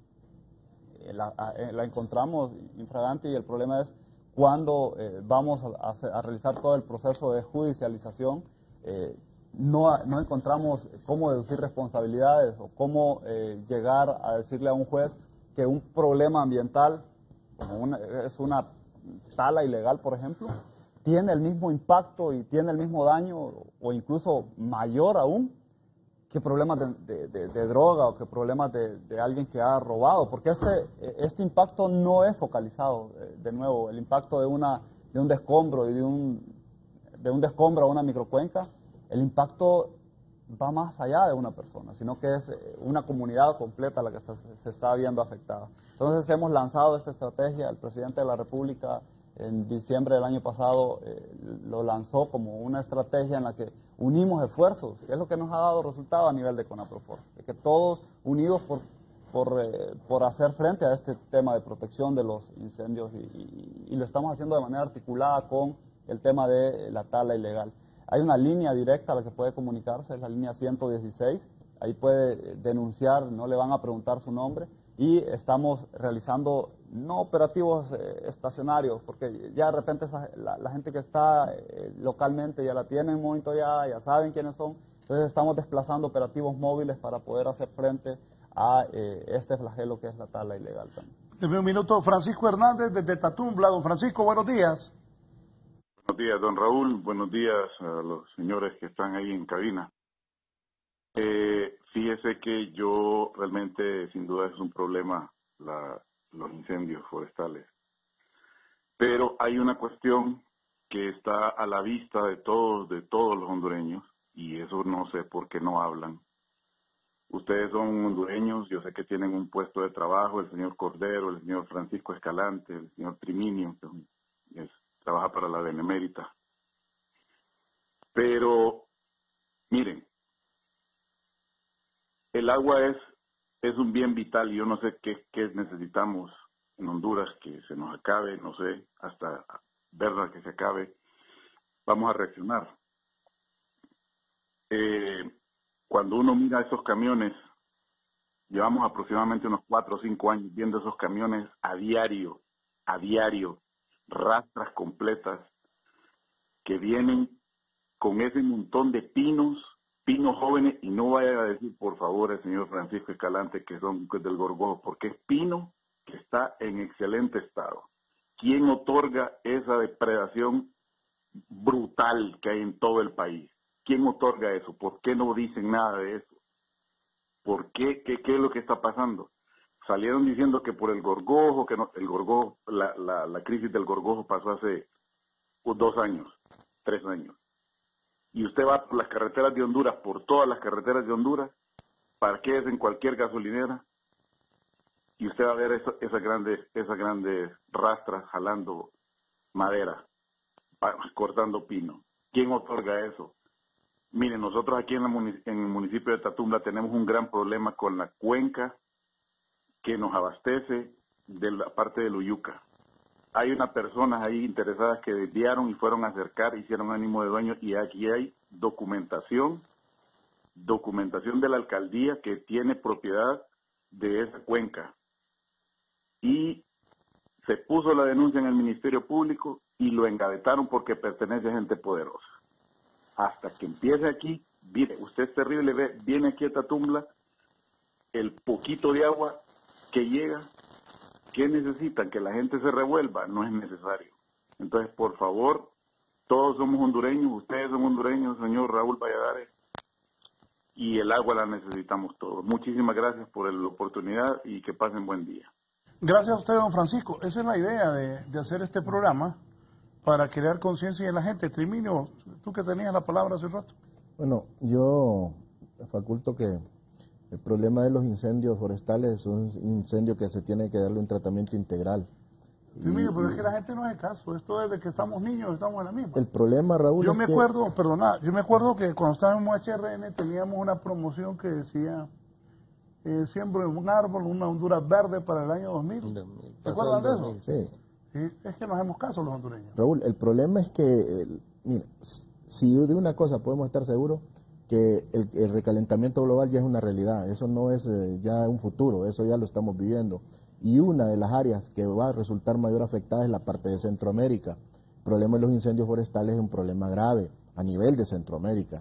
la encontramos infragante y el problema es cuando vamos a realizar todo el proceso de judicialización, no encontramos cómo deducir responsabilidades o cómo llegar a decirle a un juez que un problema ambiental, como es una tala ilegal, por ejemplo, tiene el mismo impacto y tiene el mismo daño o incluso mayor aún que problemas de droga o que problemas de alguien que ha robado, porque este impacto no es focalizado, de nuevo, el impacto de un descombro y de un descombro a una microcuenca, el impacto va más allá de una persona, sino que es una comunidad completa la que se está viendo afectada. Entonces hemos lanzado esta estrategia, el presidente de la República en diciembre del año pasado lo lanzó como una estrategia en la que unimos esfuerzos, y es lo que nos ha dado resultado a nivel de CONAPROFOR, de que todos unidos por hacer frente a este tema de protección de los incendios y lo estamos haciendo de manera articulada con el tema de la tala ilegal. Hay una línea directa a la que puede comunicarse, es la línea 116, ahí puede denunciar, no le van a preguntar su nombre, y estamos realizando no operativos estacionarios, porque ya de repente la gente que está localmente ya la tienen monitoreada, ya saben quiénes son, entonces estamos desplazando operativos móviles para poder hacer frente a este flagelo que es la tala ilegal también. Deme un minuto, Francisco Hernández desde Tatumbla. Don Francisco, buenos días. Buenos días, don Raúl. Buenos días a los señores que están ahí en cabina. Fíjese que yo realmente, sin duda, es un problema los incendios forestales. Pero hay una cuestión que está a la vista de todos los hondureños, y eso no sé por qué no hablan. Ustedes son hondureños, yo sé que tienen un puesto de trabajo, el señor Cordero, el señor Francisco Escalante, el señor Triminio, que trabaja para la Benemérita. Pero, miren, el agua es un bien vital y yo no sé qué necesitamos en Honduras, que se nos acabe, no sé, hasta verla que se acabe, vamos a reaccionar. Cuando uno mira esos camiones, llevamos aproximadamente unos 4 o 5 años viendo esos camiones a diario, rastras completas que vienen con ese montón de pinos jóvenes, y no vaya a decir por favor el señor Francisco Escalante que son del Gorgojo, porque es pino que está en excelente estado. ¿Quién otorga esa depredación brutal que hay en todo el país? ¿Quién otorga eso? ¿Por qué no dicen nada de eso? ¿Por qué? ¿Qué es lo que está pasando? Salieron diciendo que por el Gorgojo, que no, el Gorgojo, la crisis del Gorgojo pasó hace 2 años, 3 años. Y usted va por las carreteras de Honduras, por todas las carreteras de Honduras, parquees en cualquier gasolinera, y usted va a ver esas grandes rastras jalando madera. cortando pino. ¿Quién otorga eso? Miren, nosotros aquí en el municipio de Tatumbla tenemos un gran problema con la cuenca que nos abastece de la parte de Luyuca. Hay unas personas ahí interesadas que desviaron y fueron a acercar, hicieron ánimo de dueño, y aquí hay documentación de la alcaldía que tiene propiedad de esa cuenca. Y se puso la denuncia en el Ministerio Público y lo engavetaron porque pertenece a gente poderosa. Hasta que empiece aquí, mire, usted es terrible, viene aquí a Tatumbla, el poquito de agua que llega, ¿qué necesitan? Que la gente se revuelva, no es necesario. Entonces, por favor, todos somos hondureños, ustedes son hondureños, señor Raúl Valladares, y el agua la necesitamos todos. Muchísimas gracias por la oportunidad y que pasen buen día. Gracias a usted, don Francisco. Esa es la idea de hacer este programa, para crear conciencia en la gente. Triminio, tú que tenías la palabra hace un rato. Bueno, yo faculto que el problema de los incendios forestales es un incendio que se tiene que darle un tratamiento integral. Triminio, pero es que la gente no hace caso. Esto desde que estamos niños estamos en la misma. El problema, Raúl, yo me acuerdo que cuando estábamos en HRN teníamos una promoción que decía siembra un árbol, una Honduras verde para el año 2000. ¿Te acuerdas de eso? Sí. Es que no hacemos caso los hondureños. Raúl, el problema es que, mira, si de una cosa podemos estar seguros, que el recalentamiento global ya es una realidad, eso no es ya un futuro, eso ya lo estamos viviendo. Y una de las áreas que va a resultar mayor afectada es la parte de Centroamérica. El problema de los incendios forestales es un problema grave a nivel de Centroamérica.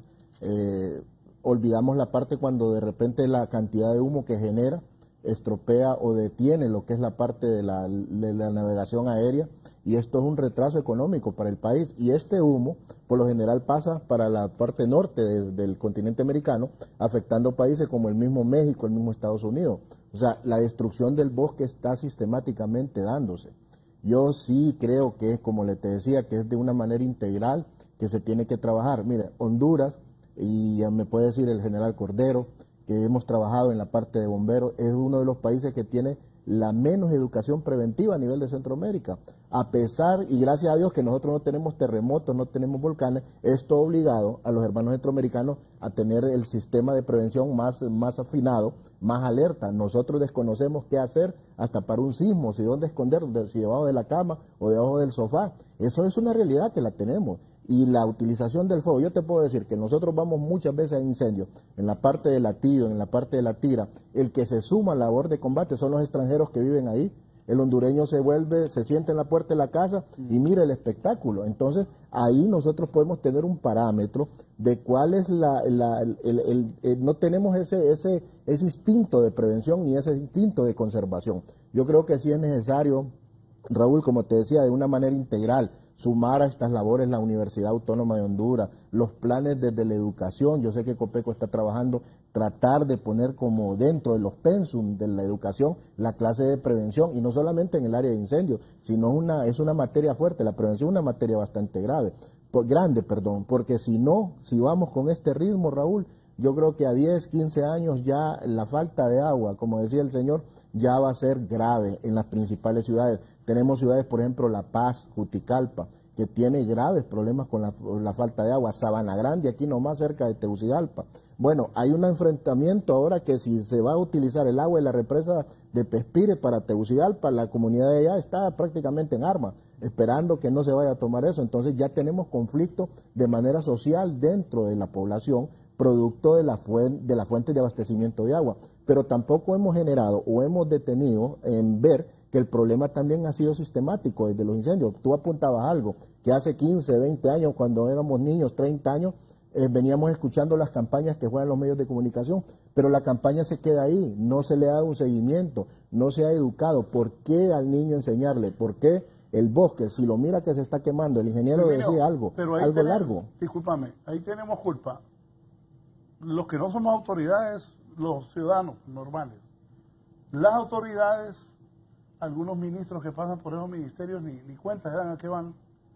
Olvidamos la parte cuando de repente la cantidad de humo que genera estropea o detiene lo que es la parte de la navegación aérea, y esto es un retraso económico para el país. Y este humo por lo general pasa para la parte norte del continente americano, afectando países como el mismo México, el mismo Estados Unidos. O sea, la destrucción del bosque está sistemáticamente dándose. Yo sí creo que, como te decía, que es de una manera integral que se tiene que trabajar. Mire, Honduras, y ya me puede decir el general Cordero, que hemos trabajado en la parte de bomberos, es uno de los países que tiene la menos educación preventiva a nivel de Centroamérica. A pesar, y gracias a Dios que nosotros no tenemos terremotos, no tenemos volcanes, esto ha obligado a los hermanos centroamericanos a tener el sistema de prevención más afinado, más alerta. Nosotros desconocemos qué hacer hasta para un sismo, si dónde esconder, si debajo de la cama o debajo del sofá. Eso es una realidad que la tenemos. Y la utilización del fuego, yo te puedo decir que nosotros vamos muchas veces a incendios, en la parte de Latillo, en la parte de La Tira, el que se suma a la labor de combate son los extranjeros que viven ahí. El hondureño se sienta en la puerta de la casa y mira el espectáculo. Entonces, ahí nosotros podemos tener un parámetro de cuál es no tenemos ese instinto de prevención ni ese instinto de conservación. Yo creo que sí es necesario, Raúl, como te decía, de una manera integral, sumar a estas labores la Universidad Autónoma de Honduras, los planes desde la educación. Yo sé que Copeco está trabajando, tratar de poner como dentro de los pensum de la educación la clase de prevención, y no solamente en el área de incendios, sino es una materia fuerte. La prevención es una materia bastante grande, porque si vamos con este ritmo, Raúl, yo creo que a 10, 15 años ya la falta de agua, como decía el señor, ya va a ser grave en las principales ciudades. Tenemos ciudades, por ejemplo, La Paz, Juticalpa, que tiene graves problemas con la falta de agua. Sabana Grande, aquí nomás cerca de Tegucigalpa. Bueno, hay un enfrentamiento ahora que si se va a utilizar el agua de la represa de Pespire para Tegucigalpa, la comunidad de allá está prácticamente en armas, esperando que no se vaya a tomar eso. Entonces ya tenemos conflicto de manera social dentro de la población, producto de la fuente de abastecimiento de agua. Pero tampoco hemos generado o hemos detenido en ver que el problema también ha sido sistemático desde los incendios. Tú apuntabas algo, que hace 15, 20 años, cuando éramos niños, 30 años, veníamos escuchando las campañas que juegan los medios de comunicación, pero la campaña se queda ahí, no se le ha dado un seguimiento, no se ha educado. ¿Por qué al niño enseñarle? ¿Por qué el bosque, si lo mira que se está quemando? El ingeniero decía algo largo. Discúlpame, ahí tenemos culpa. Los que no somos autoridades, los ciudadanos normales. Las autoridades, algunos ministros que pasan por esos ministerios ni cuenta se dan a qué van.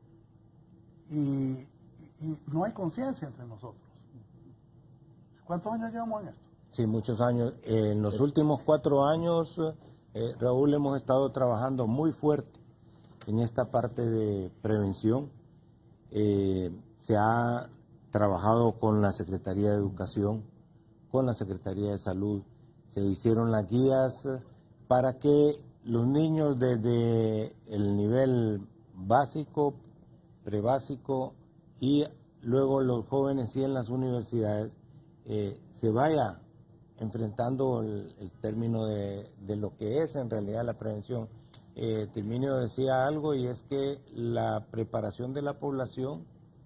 Y no hay conciencia entre nosotros. ¿Cuántos años llevamos en esto? Sí, muchos años. En los últimos 4 años, Raúl, hemos estado trabajando muy fuerte en esta parte de prevención. Se ha trabajado con la Secretaría de Educación, con la Secretaría de Salud, se hicieron las guías para que los niños desde el nivel básico, prebásico y luego los jóvenes y en las universidades se vaya enfrentando el término de lo que es en realidad la prevención. Terminio decía algo, y es que la preparación de la población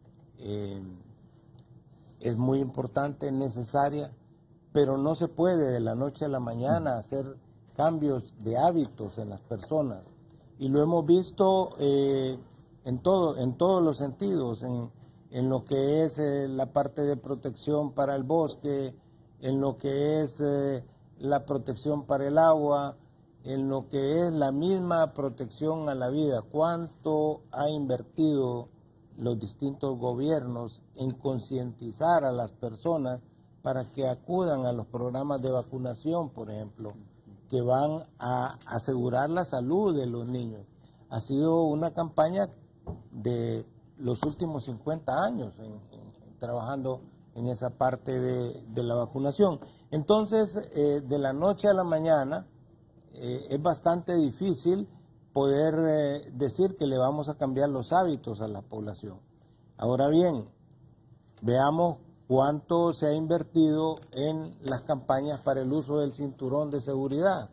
es muy importante, necesaria, pero no se puede de la noche a la mañana hacer cambios de hábitos en las personas. Y lo hemos visto en todos los sentidos, en lo que es la parte de protección para el bosque, en lo que es la protección para el agua, en lo que es la misma protección a la vida. ¿Cuánto ha invertido los distintos gobiernos en concientizar a las personas para que acudan a los programas de vacunación, por ejemplo, que van a asegurar la salud de los niños? Ha sido una campaña de los últimos 50 años trabajando en esa parte de la vacunación. Entonces, de la noche a la mañana, es bastante difícil poder decir que le vamos a cambiar los hábitos a la población. Ahora bien, veamos cuánto se ha invertido en las campañas para el uso del cinturón de seguridad.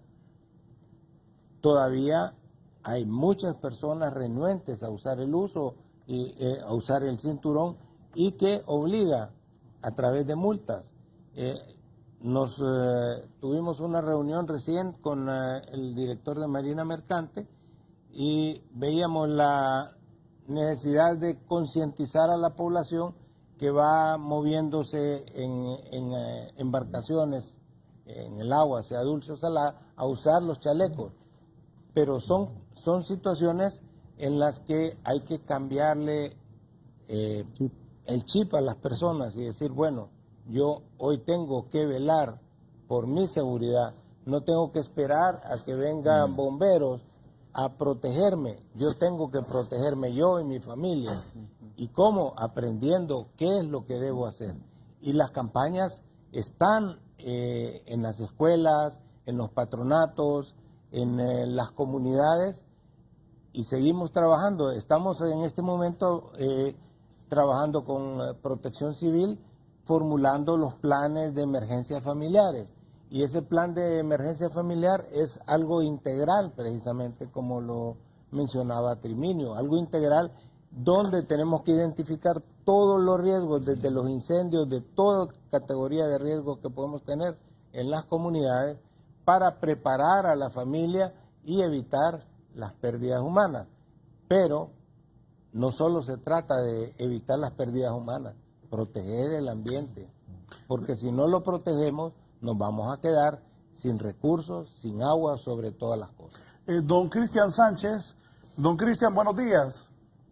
Todavía hay muchas personas renuentes a usar el uso y a usar el cinturón, y que obliga a través de multas. Tuvimos una reunión recién con el director de Marina Mercante y veíamos la necesidad de concientizar a la población que va moviéndose en embarcaciones en el agua, sea dulce o salada, a usar los chalecos. Pero son situaciones en las que hay que cambiarle el chip a las personas y decir, bueno, yo hoy tengo que velar por mi seguridad, no tengo que esperar a que vengan bomberos a protegerme, yo tengo que protegerme yo y mi familia. ¿Y cómo? Aprendiendo qué es lo que debo hacer. Y las campañas están en las escuelas, en los patronatos, en las comunidades, y seguimos trabajando. Estamos en este momento trabajando con Protección Civil, formulando los planes de emergencias familiares. Y ese plan de emergencia familiar es algo integral, precisamente como lo mencionaba Triminio, algo integral donde tenemos que identificar todos los riesgos, desde los incendios, de toda categoría de riesgos que podemos tener en las comunidades, para preparar a la familia y evitar las pérdidas humanas. Pero no solo se trata de evitar las pérdidas humanas, proteger el ambiente, porque si no lo protegemos nos vamos a quedar sin recursos, sin agua, sobre todas las cosas. Don Cristian Sánchez. Don Cristian, buenos días.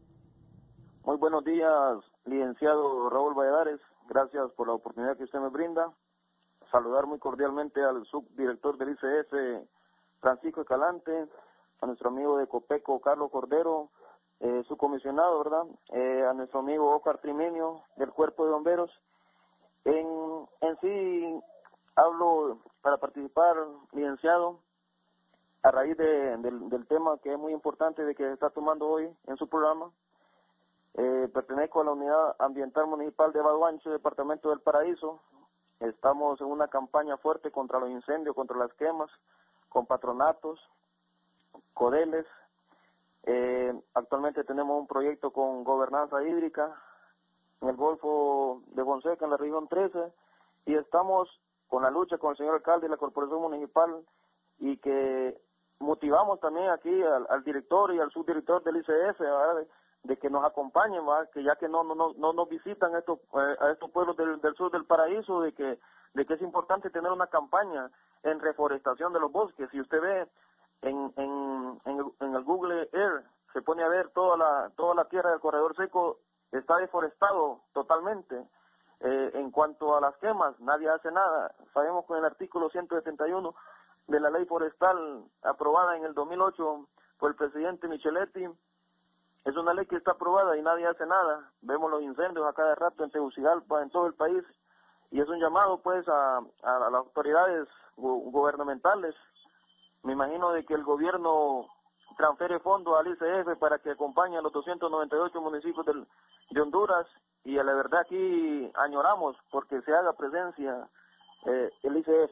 Muy buenos días, licenciado Raúl Valladares. Gracias por la oportunidad que usted me brinda. Saludar muy cordialmente al subdirector del ICF, Francisco Escalante, a nuestro amigo de Copeco, Carlos Cordero, su comisionado, ¿verdad? A nuestro amigo Oscar Triminio, del Cuerpo de Bomberos. En sí, hablo para participar, licenciado, a raíz del tema que es muy importante de que se está tomando hoy en su programa. Pertenezco a la Unidad Ambiental Municipal de Baduancho, Departamento del Paraíso. Estamos en una campaña fuerte contra los incendios, contra las quemas, con patronatos, codeles. Actualmente tenemos un proyecto con gobernanza hídrica en el Golfo de Fonseca, en la región 13, y estamos con la lucha con el señor alcalde y la corporación municipal, y que motivamos también aquí al director y al subdirector del ICF, ¿verdad? De que nos acompañen, ¿verdad? Que ya que no nos visitan a estos pueblos del sur del paraíso, de que es importante tener una campaña en reforestación de los bosques. Si usted ve en el Google Earth, se pone a ver toda la tierra del corredor seco, está deforestado totalmente. En cuanto a las quemas, nadie hace nada. Sabemos que en el artículo 171 de la ley forestal aprobada en el 2008 por el presidente Micheletti, Es una ley que está aprobada y nadie hace nada. Vemos los incendios a cada rato en Tegucigalpa, en todo el país, y es un llamado pues a las autoridades gubernamentales. Me imagino de que el gobierno transfiere fondos al ICF para que acompañe a los 298 municipios de Honduras, y la verdad aquí añoramos porque se haga presencia el ICF.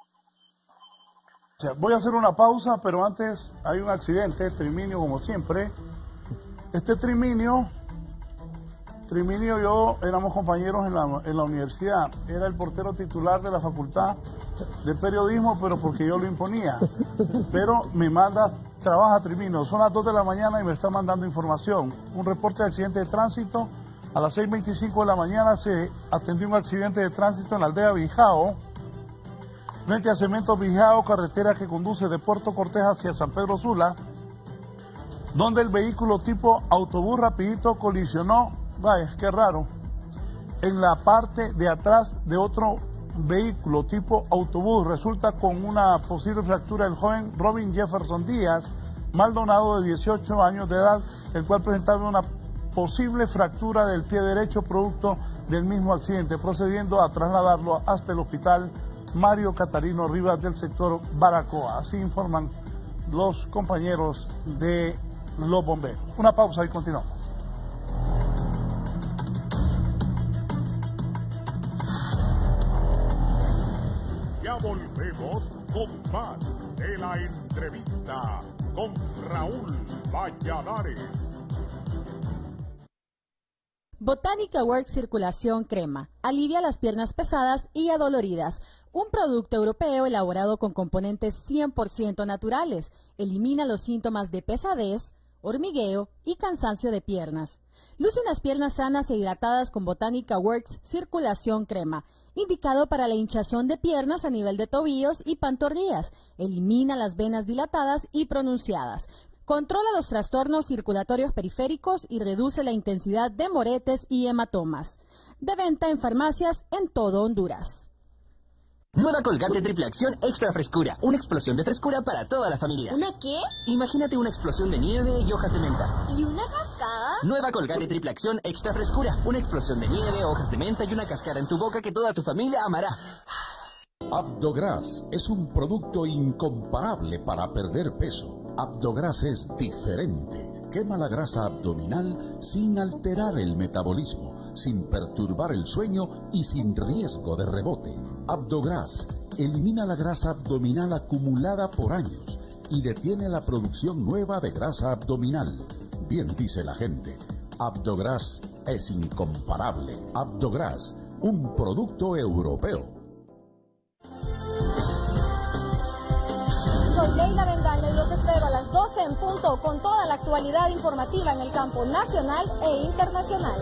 O sea, voy a hacer una pausa, pero antes hay un accidente, triminio como siempre. Este triminio y yo éramos compañeros en la universidad. Era el portero titular de la facultad de periodismo, pero porque yo lo imponía. Pero me manda, trabaja Triminio. Son las 2 de la mañana y me está mandando información. Un reporte de accidente de tránsito. A las 6:25 de la mañana se atendió un accidente de tránsito en la aldea Bijao, frente a Cementos Bijao, carretera que conduce de Puerto Cortés hacia San Pedro Sula, donde el vehículo tipo autobús rapidito colisionó, vaya, qué raro, en la parte de atrás de otro vehículo tipo autobús. Resulta con una posible fractura el joven Robin Jefferson Díaz Maldonado, de 18 años de edad, el cual presentaba una posible fractura del pie derecho producto del mismo accidente, procediendo a trasladarlo hasta el hospital Mario Catarino Rivas del sector Baracoa. Así informan los compañeros de los bomberos. Una pausa y continuamos. Ya volvemos con más de la entrevista con Raúl Valladares. Botánica Works Circulación Crema. Alivia las piernas pesadas y adoloridas. Un producto europeo elaborado con componentes 100% naturales. Elimina los síntomas de pesadez, hormigueo y cansancio de piernas. Luce unas piernas sanas e hidratadas con Botánica Works Circulación Crema. Indicado para la hinchazón de piernas a nivel de tobillos y pantorrillas. Elimina las venas dilatadas y pronunciadas. Controla los trastornos circulatorios periféricos y reduce la intensidad de moretes y hematomas. De venta en farmacias en todo Honduras. Nueva Colgate Triple Acción Extra Frescura. Una explosión de frescura para toda la familia. ¿Una qué? Imagínate una explosión de nieve y hojas de menta. ¿Y una cascada? Nueva Colgate Triple Acción Extra Frescura. Una explosión de nieve, hojas de menta y una cascada en tu boca que toda tu familia amará. Abdogras es un producto incomparable para perder peso. Abdogras es diferente. Quema la grasa abdominal sin alterar el metabolismo, sin perturbar el sueño y sin riesgo de rebote. Abdogras elimina la grasa abdominal acumulada por años y detiene la producción nueva de grasa abdominal. Bien dice la gente, Abdogras es incomparable. Abdogras, un producto europeo. Soy Leila Bengala y los espero a las 12 en punto con toda la actualidad informativa en el campo nacional e internacional.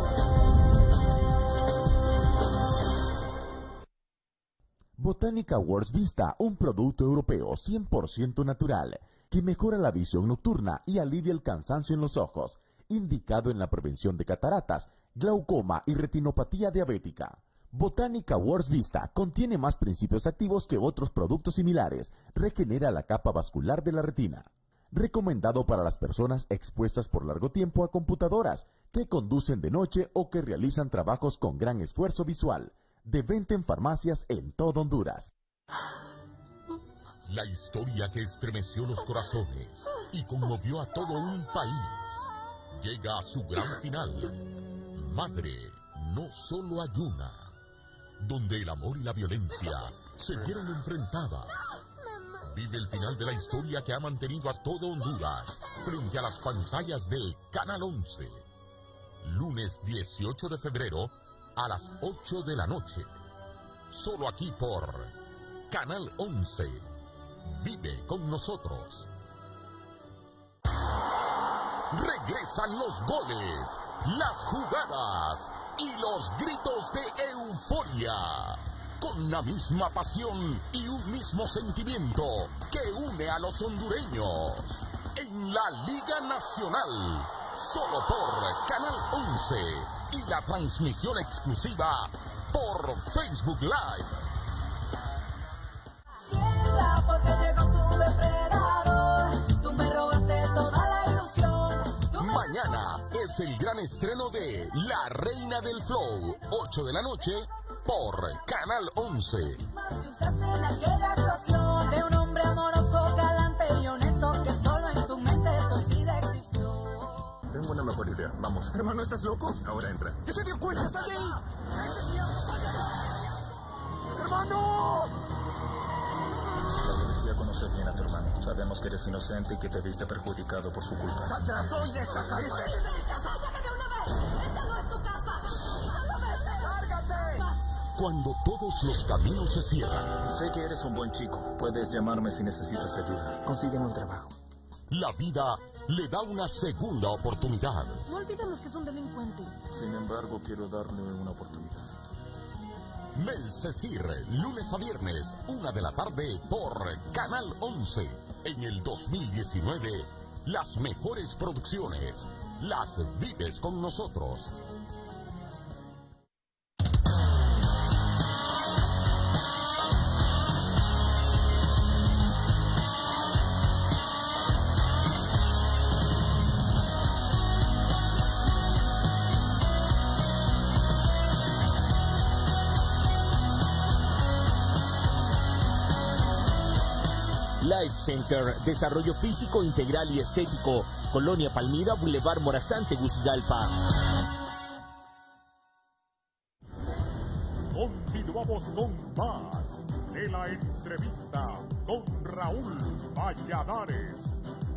Botánica Works Vista, un producto europeo 100% natural que mejora la visión nocturna y alivia el cansancio en los ojos, indicado en la prevención de cataratas, glaucoma y retinopatía diabética. Botánica Works Vista contiene más principios activos que otros productos similares, regenera la capa vascular de la retina. Recomendado para las personas expuestas por largo tiempo a computadoras, que conducen de noche o que realizan trabajos con gran esfuerzo visual. De venta en farmacias en todo Honduras. La historia que estremeció los corazones y conmovió a todo un país llega a su gran final. Madre no solo hay una, donde el amor y la violencia se vieron enfrentadas. Vive el final de la historia que ha mantenido a todo Honduras frente a las pantallas de Canal 11. Lunes 18 de febrero a las 8 de la noche. Solo aquí por Canal 11. Vive con nosotros. Regresan los goles, las jugadas y los gritos de euforia. Con la misma pasión y un mismo sentimiento que une a los hondureños. En la Liga Nacional, solo por Canal 11 y la transmisión exclusiva por Facebook Live. Porque llegó tu depredador, tú me robaste toda la ilusión. Mañana es el gran estreno de La Reina del Flow, 8 de la noche por Canal 11. De un hombre amoroso, galante y honesto que solo en tu mente torcida existió. Tengo una mejor idea. Vamos. Hermano, ¿estás loco? Ahora entra. ¿Qué se dio cuenta? ¡Sal de ahí! ¡Ese es mi auto! ¡Sal de ahí! ¡Hermano! La policía conoce bien a tu hermano. Sabemos que eres inocente y que te viste perjudicado por su culpa. ¡Saldrás hoy de esta casa! ¡Vete de mi casa! ¡Cállate de una vez! ¡Esta no es tu casa! ¡Lárgate! Cuando todos los caminos se cierran. Sé que eres un buen chico. Puedes llamarme si necesitas ayuda. Consígueme un trabajo. La vida le da una segunda oportunidad. No olvidemos que es un delincuente. Sin embargo, quiero darle una oportunidad. Melcesir, lunes a viernes, 1 de la tarde por Canal 11. En el 2019, las mejores producciones las vives con nosotros. Life Center, desarrollo físico integral y estético, Colonia Palmira, Boulevard Morazán, Tegucigalpa. Continuamos con más de la entrevista con Raúl Valladares.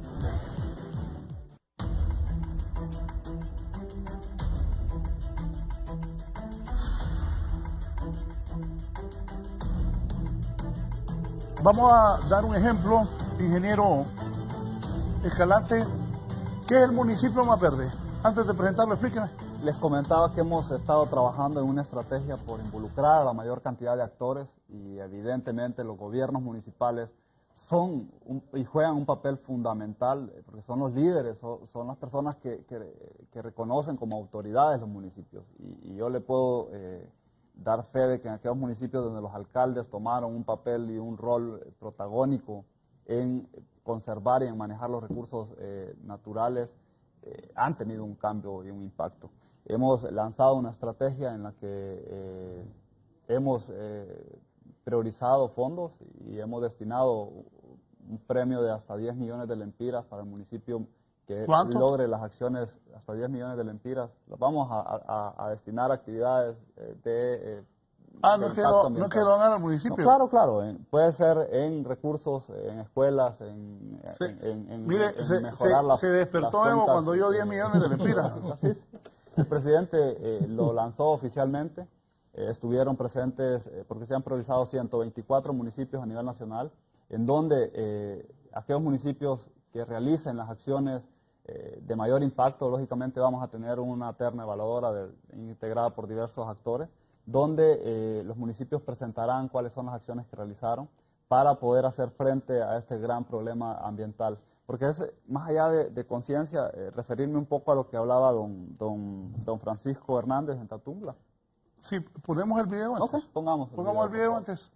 Vamos a dar un ejemplo, ingeniero Escalante. ¿Qué es el municipio más verde? Antes de presentarlo, explíqueme. Les comentaba que hemos estado trabajando en una estrategia por involucrar a la mayor cantidad de actores y evidentemente los gobiernos municipales son y juegan un papel fundamental porque son los líderes, son las personas que reconocen como autoridades los municipios. Y yo le puedo dar fe de que en aquellos municipios donde los alcaldes tomaron un papel y un rol protagónico en conservar y en manejar los recursos naturales, han tenido un cambio y un impacto. Hemos lanzado una estrategia en la que hemos priorizado fondos y hemos destinado un premio de hasta 10 millones de lempiras para el municipio que logre las acciones, hasta 10 millones de lempiras. Los vamos a destinar a actividades de no es que lo van a dar al municipio. No, claro. Puede ser en recursos, en escuelas, en mejorar se despertó Evo cuando dio 10 millones de lempiras. Así es. El presidente lo lanzó oficialmente. Estuvieron presentes, porque se han priorizado 124 municipios a nivel nacional, en donde aquellos municipios que realicen las acciones de mayor impacto, lógicamente vamos a tener una terna evaluadora integrada por diversos actores, donde los municipios presentarán cuáles son las acciones que realizaron para poder hacer frente a este gran problema ambiental. Porque es, más allá de conciencia, referirme un poco a lo que hablaba don Francisco Hernández en Tatumbla. Sí, ponemos el video antes. Okay, pongamos el video antes.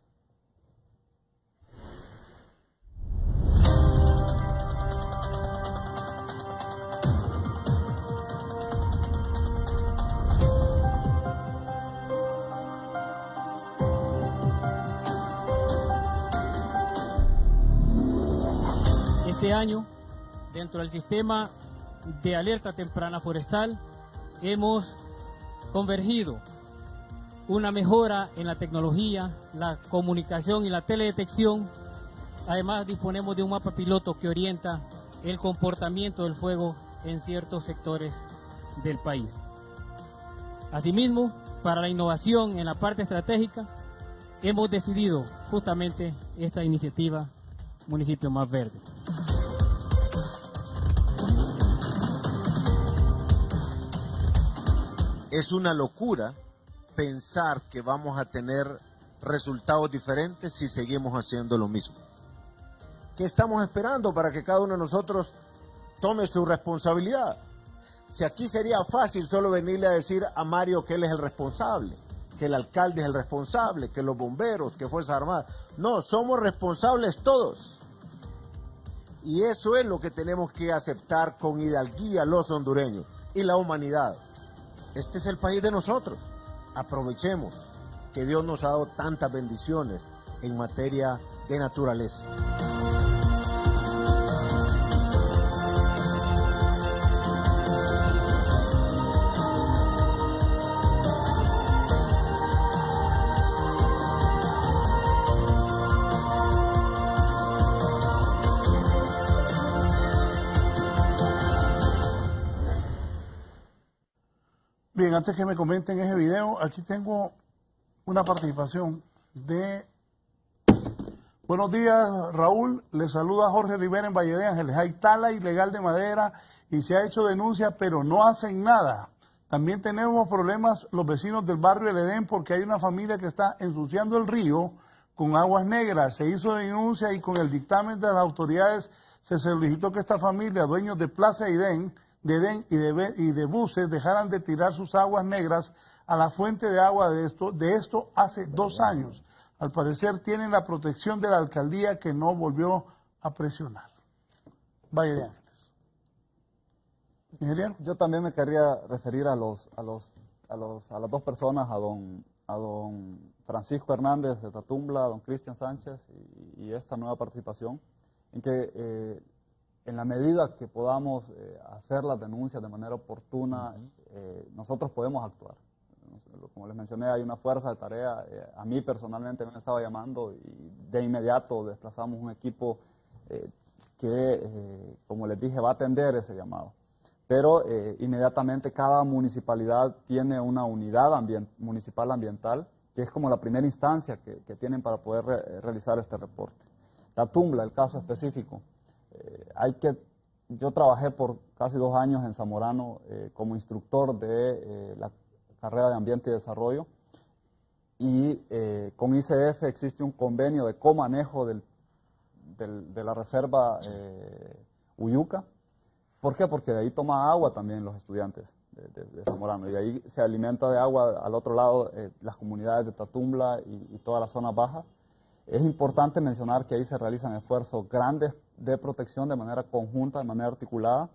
Este año, dentro del sistema de alerta temprana forestal, hemos convergido una mejora en la tecnología, la comunicación y la teledetección. Además, disponemos de un mapa piloto que orienta el comportamiento del fuego en ciertos sectores del país. Asimismo, para la innovación en la parte estratégica, hemos decidido justamente esta iniciativa Municipio Más Verde. Es una locura pensar que vamos a tener resultados diferentes si seguimos haciendo lo mismo. ¿Qué estamos esperando para que cada uno de nosotros tome su responsabilidad? Si aquí sería fácil solo venirle a decir a Mario que él es el responsable, que el alcalde es el responsable, que los bomberos, que Fuerzas Armadas. No, somos responsables todos. Y eso es lo que tenemos que aceptar con hidalguía los hondureños y la humanidad. Este es el país de nosotros. Aprovechemos que Dios nos ha dado tantas bendiciones en materia de naturaleza. Bien, antes que me comenten ese video, aquí tengo una participación de... Buenos días, Raúl. Le saluda Jorge Rivera en Valle de Ángeles. Hay tala ilegal de madera y se ha hecho denuncia, pero no hacen nada. También tenemos problemas los vecinos del barrio El Edén porque hay una familia que está ensuciando el río con aguas negras. Se hizo denuncia y con el dictamen de las autoridades se solicitó que esta familia, dueños de Plaza Edén, y de buses, dejaran de tirar sus aguas negras a la fuente de agua de esto hace 2 años. Al parecer tienen la protección de la alcaldía que no volvió a presionar. Valle de Ángeles. ¿Ingeniero? Yo también me quería referir a las 2 personas, a don Francisco Hernández de Tatumbla, a don Cristian Sánchez y esta nueva participación, en que en la medida que podamos hacer las denuncias de manera oportuna, nosotros podemos actuar. Como les mencioné, hay una fuerza de tarea. A mí personalmente me estaba llamando y de inmediato desplazamos un equipo que, como les dije, va a atender ese llamado. Pero inmediatamente cada municipalidad tiene una unidad municipal ambiental, que es como la primera instancia que tienen para poder realizar este reporte. Tatumbla, el caso específico. Yo trabajé por casi 2 años en Zamorano como instructor de la carrera de Ambiente y Desarrollo, y con ICF existe un convenio de comanejo de la reserva Uyuca. ¿Por qué? Porque de ahí toma agua también los estudiantes de Zamorano, y de ahí se alimenta de agua al otro lado las comunidades de Tatumbla y todas las zonas bajas. Es importante mencionar que ahí se realizan esfuerzos grandes de protección de manera conjunta, de manera articulada.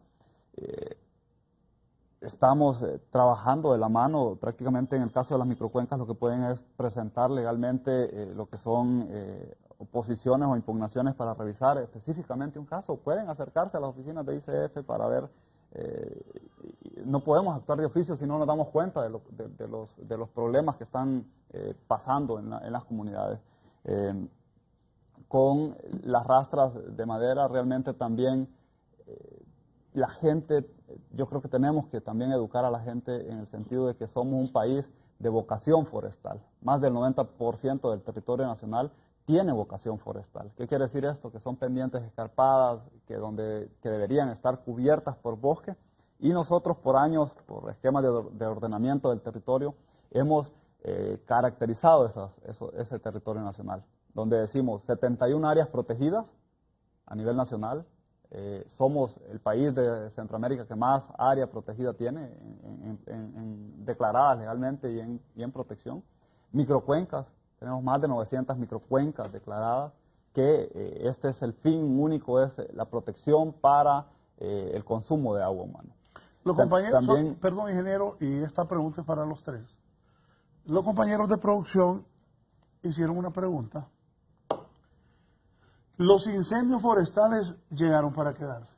Estamos trabajando de la mano. Prácticamente en el caso de las microcuencas lo que pueden es presentar legalmente lo que son oposiciones o impugnaciones para revisar específicamente un caso. Pueden acercarse a las oficinas de ICF para ver. No podemos actuar de oficio si no nos damos cuenta de los problemas que están pasando en las comunidades. Con las rastras de madera realmente también la gente, yo creo que tenemos que también educar a la gente en el sentido de que somos un país de vocación forestal. Más del 90% del territorio nacional tiene vocación forestal. ¿Qué quiere decir esto? Que son pendientes escarpadas, que deberían estar cubiertas por bosque, y nosotros por años, por esquemas de ordenamiento del territorio, hemos caracterizado ese territorio nacional, donde decimos 71 áreas protegidas a nivel nacional. Somos el país de Centroamérica que más área protegida tiene, declaradas legalmente y en protección. Microcuencas, tenemos más de 900 microcuencas declaradas, que este es el fin único, es la protección para el consumo de agua humana. Los compañeros, perdón, ingeniero, y esta pregunta es para los 3. Los compañeros de producción hicieron una pregunta. ¿Los incendios forestales llegaron para quedarse?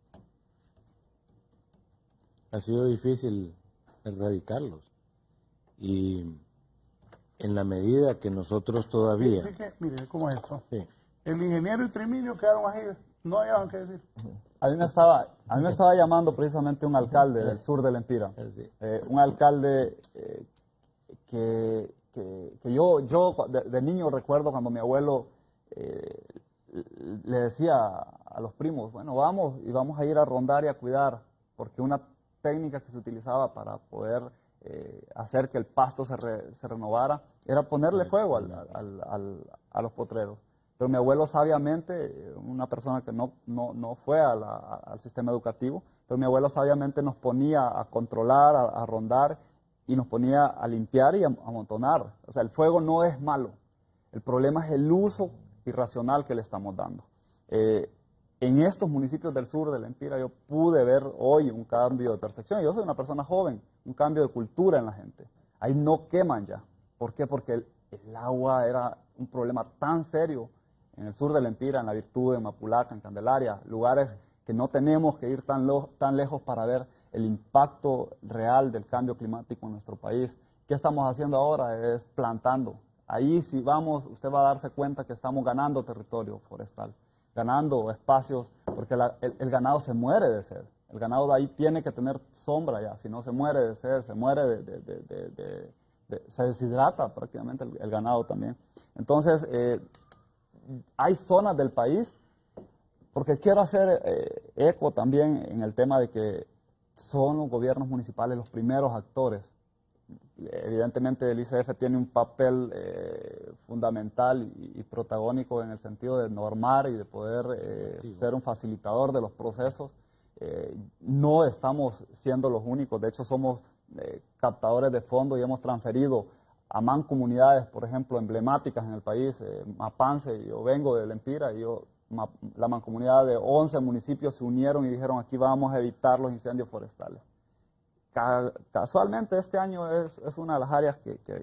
Ha sido difícil erradicarlos. Y en la medida que nosotros todavía... Mire cómo es esto. Sí. El ingeniero y Trimilio quedaron ahí, no hallaban qué decir. A mí me estaba llamando precisamente un alcalde del sur del Empira. Un alcalde que yo de niño recuerdo cuando mi abuelo le decía a los primos, bueno, vamos a ir a rondar y a cuidar, porque una técnica que se utilizaba para poder hacer que el pasto se renovara era ponerle fuego a los potreros. Pero mi abuelo sabiamente, una persona que no fue al sistema educativo, pero mi abuelo sabiamente nos ponía a controlar, a rondar, y nos ponía a limpiar y a amontonar. O sea, el fuego no es malo. El problema es el uso irracional que le estamos dando. en estos municipios del sur de la Empira yo pude ver hoy un cambio de percepción. Yo soy una persona joven, un cambio de cultura en la gente. Ahí no queman ya. ¿Por qué? Porque el agua era un problema tan serio en el sur de la Empira, en La Virtud, en Mapulaca, en Candelaria, lugares que no tenemos que ir tan lejos para ver el impacto real del cambio climático en nuestro país. ¿Qué estamos haciendo ahora? Es plantando. Ahí si vamos, usted va a darse cuenta que estamos ganando territorio forestal, ganando espacios, porque el ganado se muere de sed. El ganado de ahí tiene que tener sombra ya, si no se muere de sed, se muere se deshidrata prácticamente el ganado también. Entonces, hay zonas del país, porque quiero hacer eco también en el tema de que son los gobiernos municipales los primeros actores. Evidentemente el ICF tiene un papel fundamental y protagónico en el sentido de normar y de poder ser un facilitador de los procesos. No estamos siendo los únicos, de hecho somos captadores de fondos y hemos transferido a mancomunidades, por ejemplo, emblemáticas en el país, Mapance, yo vengo de La Empira, y la mancomunidad de 11 municipios se unieron y dijeron aquí vamos a evitar los incendios forestales. Casualmente este año es una de las áreas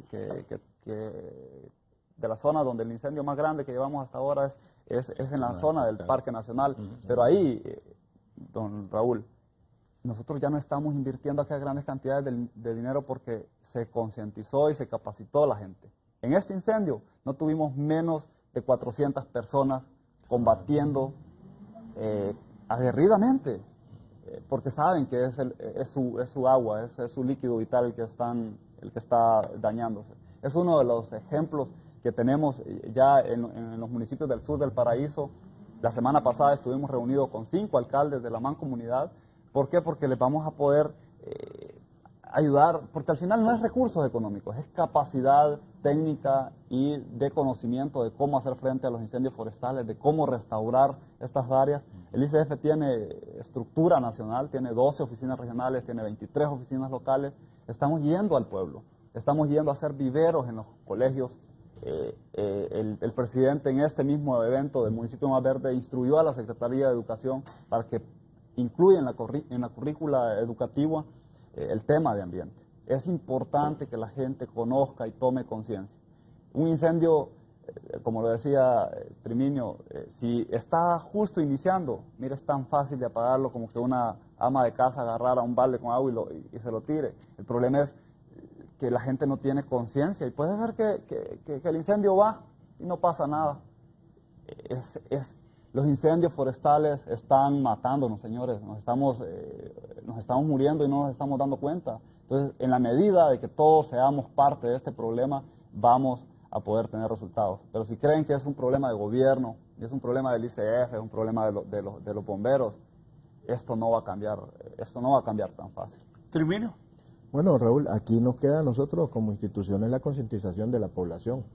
de la zona donde el incendio más grande que llevamos hasta ahora es en la zona del Parque Nacional, pero ahí, don Raúl, nosotros ya no estamos invirtiendo acá grandes cantidades de dinero porque se concientizó y se capacitó la gente. En este incendio no tuvimos menos de 400 personas combatiendo aguerridamente, porque saben que es su agua, es su líquido vital el que está dañándose. Es uno de los ejemplos que tenemos ya en los municipios del sur del Paraíso. La semana pasada estuvimos reunidos con 5 alcaldes de la mancomunidad. ¿Por qué? Porque les vamos a poder ayudar, porque al final no es recursos económicos, es capacidad técnica y de conocimiento de cómo hacer frente a los incendios forestales, de cómo restaurar estas áreas. El ICF tiene estructura nacional, tiene 12 oficinas regionales, tiene 23 oficinas locales. Estamos yendo al pueblo, estamos yendo a hacer viveros en los colegios. El presidente en este mismo evento del municipio Más Verde instruyó a la Secretaría de Educación para que incluya en la currícula educativa el tema de ambiente. Es importante que la gente conozca y tome conciencia. Un incendio, como lo decía Triminio, si está justo iniciando, mire, es tan fácil de apagarlo como que una ama de casa agarrara un balde con agua y se lo tire. El problema es que la gente no tiene conciencia y puede ver que el incendio va y no pasa nada. Los incendios forestales están matándonos, señores. Nos estamos muriendo y no nos estamos dando cuenta. Entonces, en la medida de que todos seamos parte de este problema, vamos a poder tener resultados. Pero si creen que es un problema de gobierno, es un problema del ICF, es un problema de los bomberos, esto no va a cambiar tan fácil. Triminio. Bueno, Raúl, aquí nos queda a nosotros como instituciones la concientización de la población.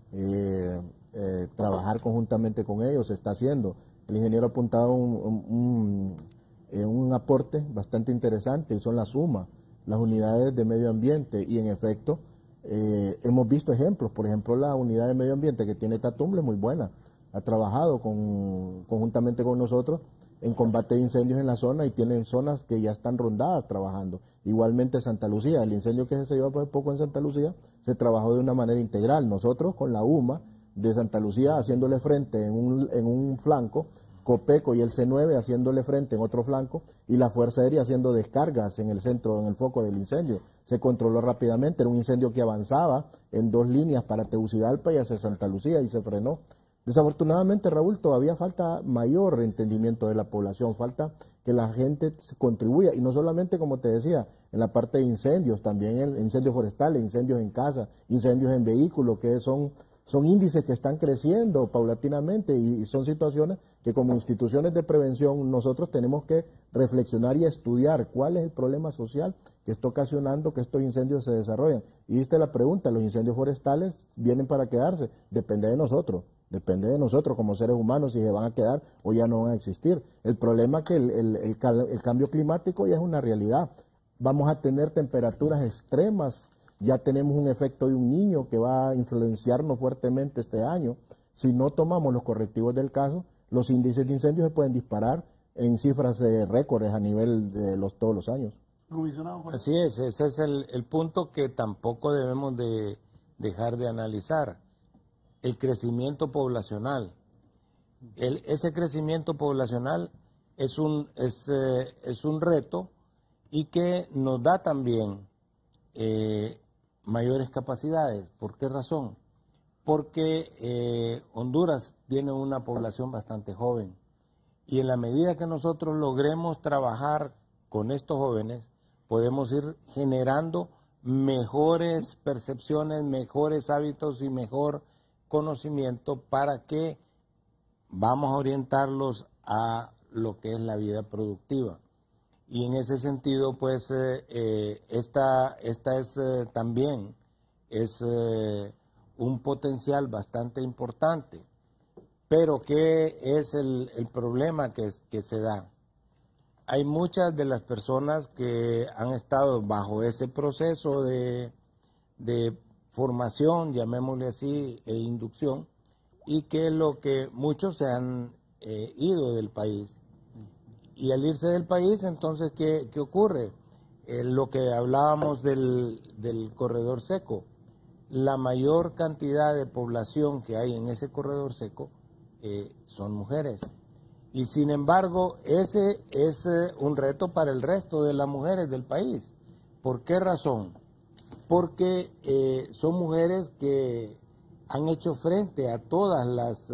Trabajar conjuntamente con ellos se está haciendo. El ingeniero ha apuntado un aporte bastante interesante y son las UMA, las unidades de medio ambiente, y en efecto hemos visto ejemplos. Por ejemplo, la unidad de medio ambiente que tiene Tatumble es muy buena, ha trabajado conjuntamente con nosotros en combate de incendios en la zona y tienen zonas que ya están rondadas trabajando. Igualmente Santa Lucía, el incendio que se llevó hace poco en Santa Lucía se trabajó de una manera integral. Nosotros con la UMA de Santa Lucía haciéndole frente en un flanco, Copeco y el C9 haciéndole frente en otro flanco y la Fuerza Aérea haciendo descargas en el centro, en el foco del incendio. Se controló rápidamente, era un incendio que avanzaba en 2 líneas para Tegucigalpa y hacia Santa Lucía y se frenó. Desafortunadamente, Raúl, todavía falta mayor entendimiento de la población, falta que la gente contribuya, y no solamente, como te decía, en la parte de incendios, también en incendios forestales, incendios en casa, incendios en vehículos, que son índices que están creciendo paulatinamente y son situaciones que como instituciones de prevención nosotros tenemos que reflexionar y estudiar cuál es el problema social que está ocasionando que estos incendios se desarrollen. Y viste la pregunta, ¿los incendios forestales vienen para quedarse? Depende de nosotros como seres humanos si se van a quedar o ya no van a existir. El problema es que el cambio climático ya es una realidad. Vamos a tener temperaturas extremas. Ya tenemos un efecto de un niño que va a influenciarnos fuertemente este año. Si no tomamos los correctivos del caso, los índices de incendios se pueden disparar en cifras récords a nivel de todos los años. Así es, ese es el punto que tampoco debemos de dejar de analizar. El crecimiento poblacional. Ese crecimiento poblacional es un reto y que nos da también mayores capacidades. ¿Por qué razón? Porque Honduras tiene una población bastante joven y en la medida que nosotros logremos trabajar con estos jóvenes, podemos ir generando mejores percepciones, mejores hábitos y mejor conocimiento para que vamos a orientarlos a lo que es la vida productiva. Y en ese sentido, pues, esta es también un potencial bastante importante. Pero, ¿qué es el problema que se da? Hay muchas de las personas que han estado bajo ese proceso de formación, llamémosle así, e inducción, y que muchos se han ido del país. Y al irse del país, entonces, ¿qué ocurre? Lo que hablábamos del corredor seco, la mayor cantidad de población que hay en ese corredor seco son mujeres. Y sin embargo, ese es un reto para el resto de las mujeres del país. ¿Por qué razón? Porque son mujeres que han hecho frente a todas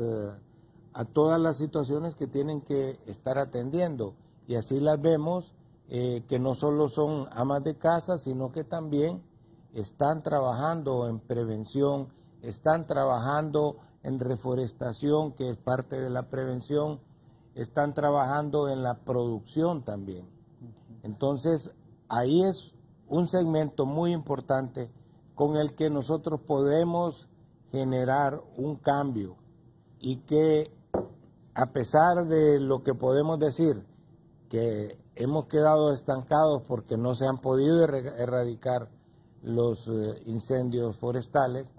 las situaciones que tienen que estar atendiendo. Y así las vemos, que no solo son amas de casa, sino que también están trabajando en prevención, están trabajando en reforestación, que es parte de la prevención, están trabajando en la producción también. Entonces, ahí es un segmento muy importante con el que nosotros podemos generar un cambio y que, a pesar de lo que podemos decir, que hemos quedado estancados porque no se han podido erradicar los incendios forestales,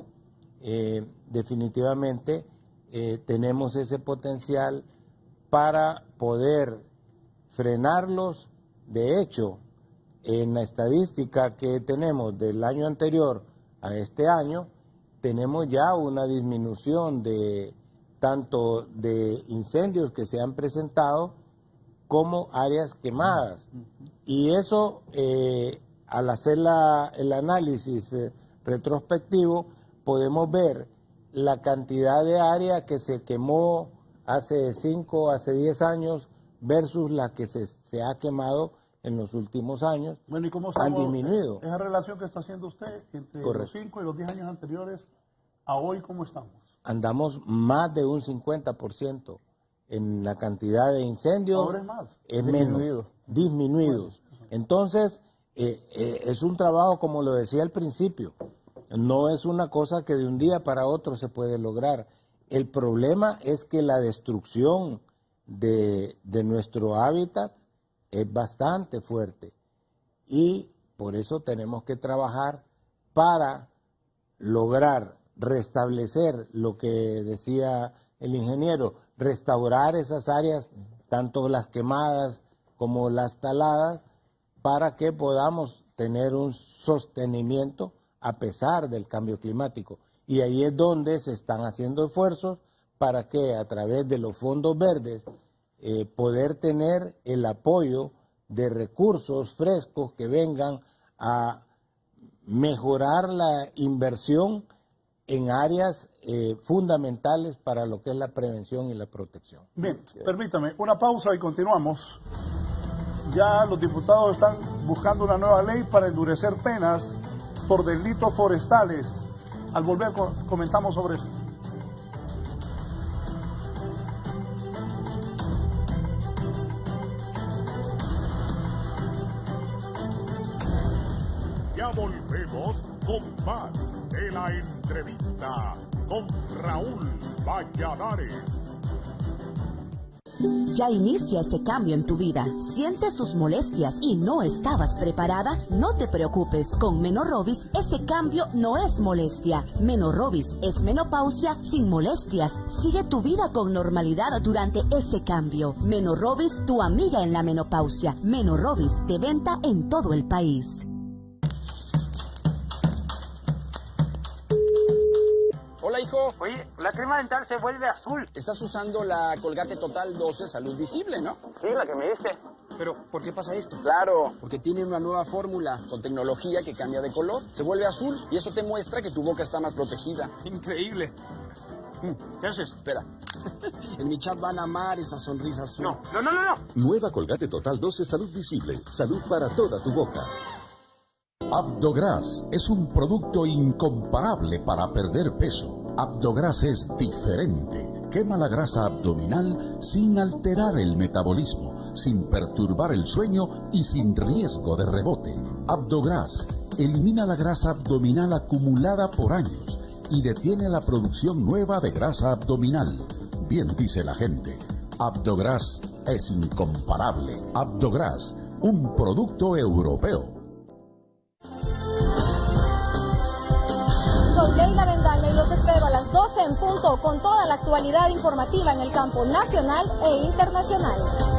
definitivamente tenemos ese potencial para poder frenarlos. De hecho, en la estadística que tenemos del año anterior a este año, tenemos ya una disminución de tanto de incendios que se han presentado como áreas quemadas. Y eso, al hacer el análisis retrospectivo, podemos ver la cantidad de área que se quemó hace 5, hace 10 años versus la que se ha quemado en los últimos años. Bueno, ¿y cómo han disminuido? Esa relación que está haciendo usted entre los 5 y los 10 años anteriores a hoy, ¿cómo estamos? Andamos más de un 50% en la cantidad de incendios. ¿Ahora es más? Es menos, disminuidos. Entonces, es un trabajo, como lo decía al principio, no es una cosa que de un día para otro se puede lograr. El problema es que la destrucción de nuestro hábitat es bastante fuerte y por eso tenemos que trabajar para lograr restablecer lo que decía el ingeniero, restaurar esas áreas, tanto las quemadas como las taladas, para que podamos tener un sostenimiento a pesar del cambio climático. Y ahí es donde se están haciendo esfuerzos para que a través de los fondos verdes poder tener el apoyo de recursos frescos que vengan a mejorar la inversión en áreas fundamentales para lo que es la prevención y la protección. Bien, permítame, una pausa y continuamos. Ya los diputados están buscando una nueva ley para endurecer penas por delitos forestales. Al volver comentamos sobre eso. Ya volvemos con más de la entrevista con Raúl Valladares. Ya inicia ese cambio en tu vida. ¿Sientes sus molestias y no estabas preparada? No te preocupes, con Menorrobis ese cambio no es molestia. Menorrobis es menopausia sin molestias. Sigue tu vida con normalidad durante ese cambio. Menorrobis, tu amiga en la menopausia. Menorrobis, de venta en todo el país. Hola, hijo. Oye, la crema dental se vuelve azul. Estás usando la Colgate Total 12 Salud Visible, ¿no? Sí, la que me diste. Pero, ¿por qué pasa esto? Claro. Porque tiene una nueva fórmula con tecnología que cambia de color. Se vuelve azul y eso te muestra que tu boca está más protegida. Increíble. ¿Qué haces? Espera. En mi chat van a amar esa sonrisa azul. No. Nueva Colgate Total 12 Salud Visible. Salud para toda tu boca. Abdogras es un producto incomparable para perder peso. Abdogras es diferente. Quema la grasa abdominal sin alterar el metabolismo, sin perturbar el sueño y sin riesgo de rebote. Abdogras elimina la grasa abdominal acumulada por años y detiene la producción nueva de grasa abdominal. Bien dice la gente, Abdogras es incomparable. Abdogras, un producto europeo. Soy Leila Vendala y los espero a las 12 en punto con toda la actualidad informativa en el campo nacional e internacional.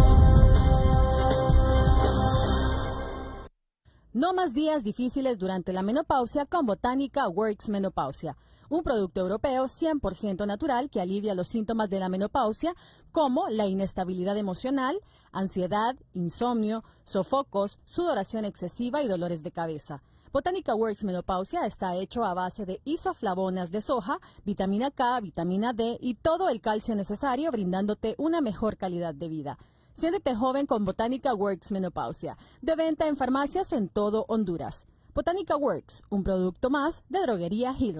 No más días difíciles durante la menopausia con Botanica Works Menopausia, un producto europeo 100% natural que alivia los síntomas de la menopausia como la inestabilidad emocional, ansiedad, insomnio, sofocos, sudoración excesiva y dolores de cabeza. Botanica Works Menopausia está hecho a base de isoflavonas de soja, vitamina K, vitamina D y todo el calcio necesario, brindándote una mejor calidad de vida. Siéntete joven con Botanica Works Menopausia, de venta en farmacias en todo Honduras. Botanica Works, un producto más de Droguería Hill.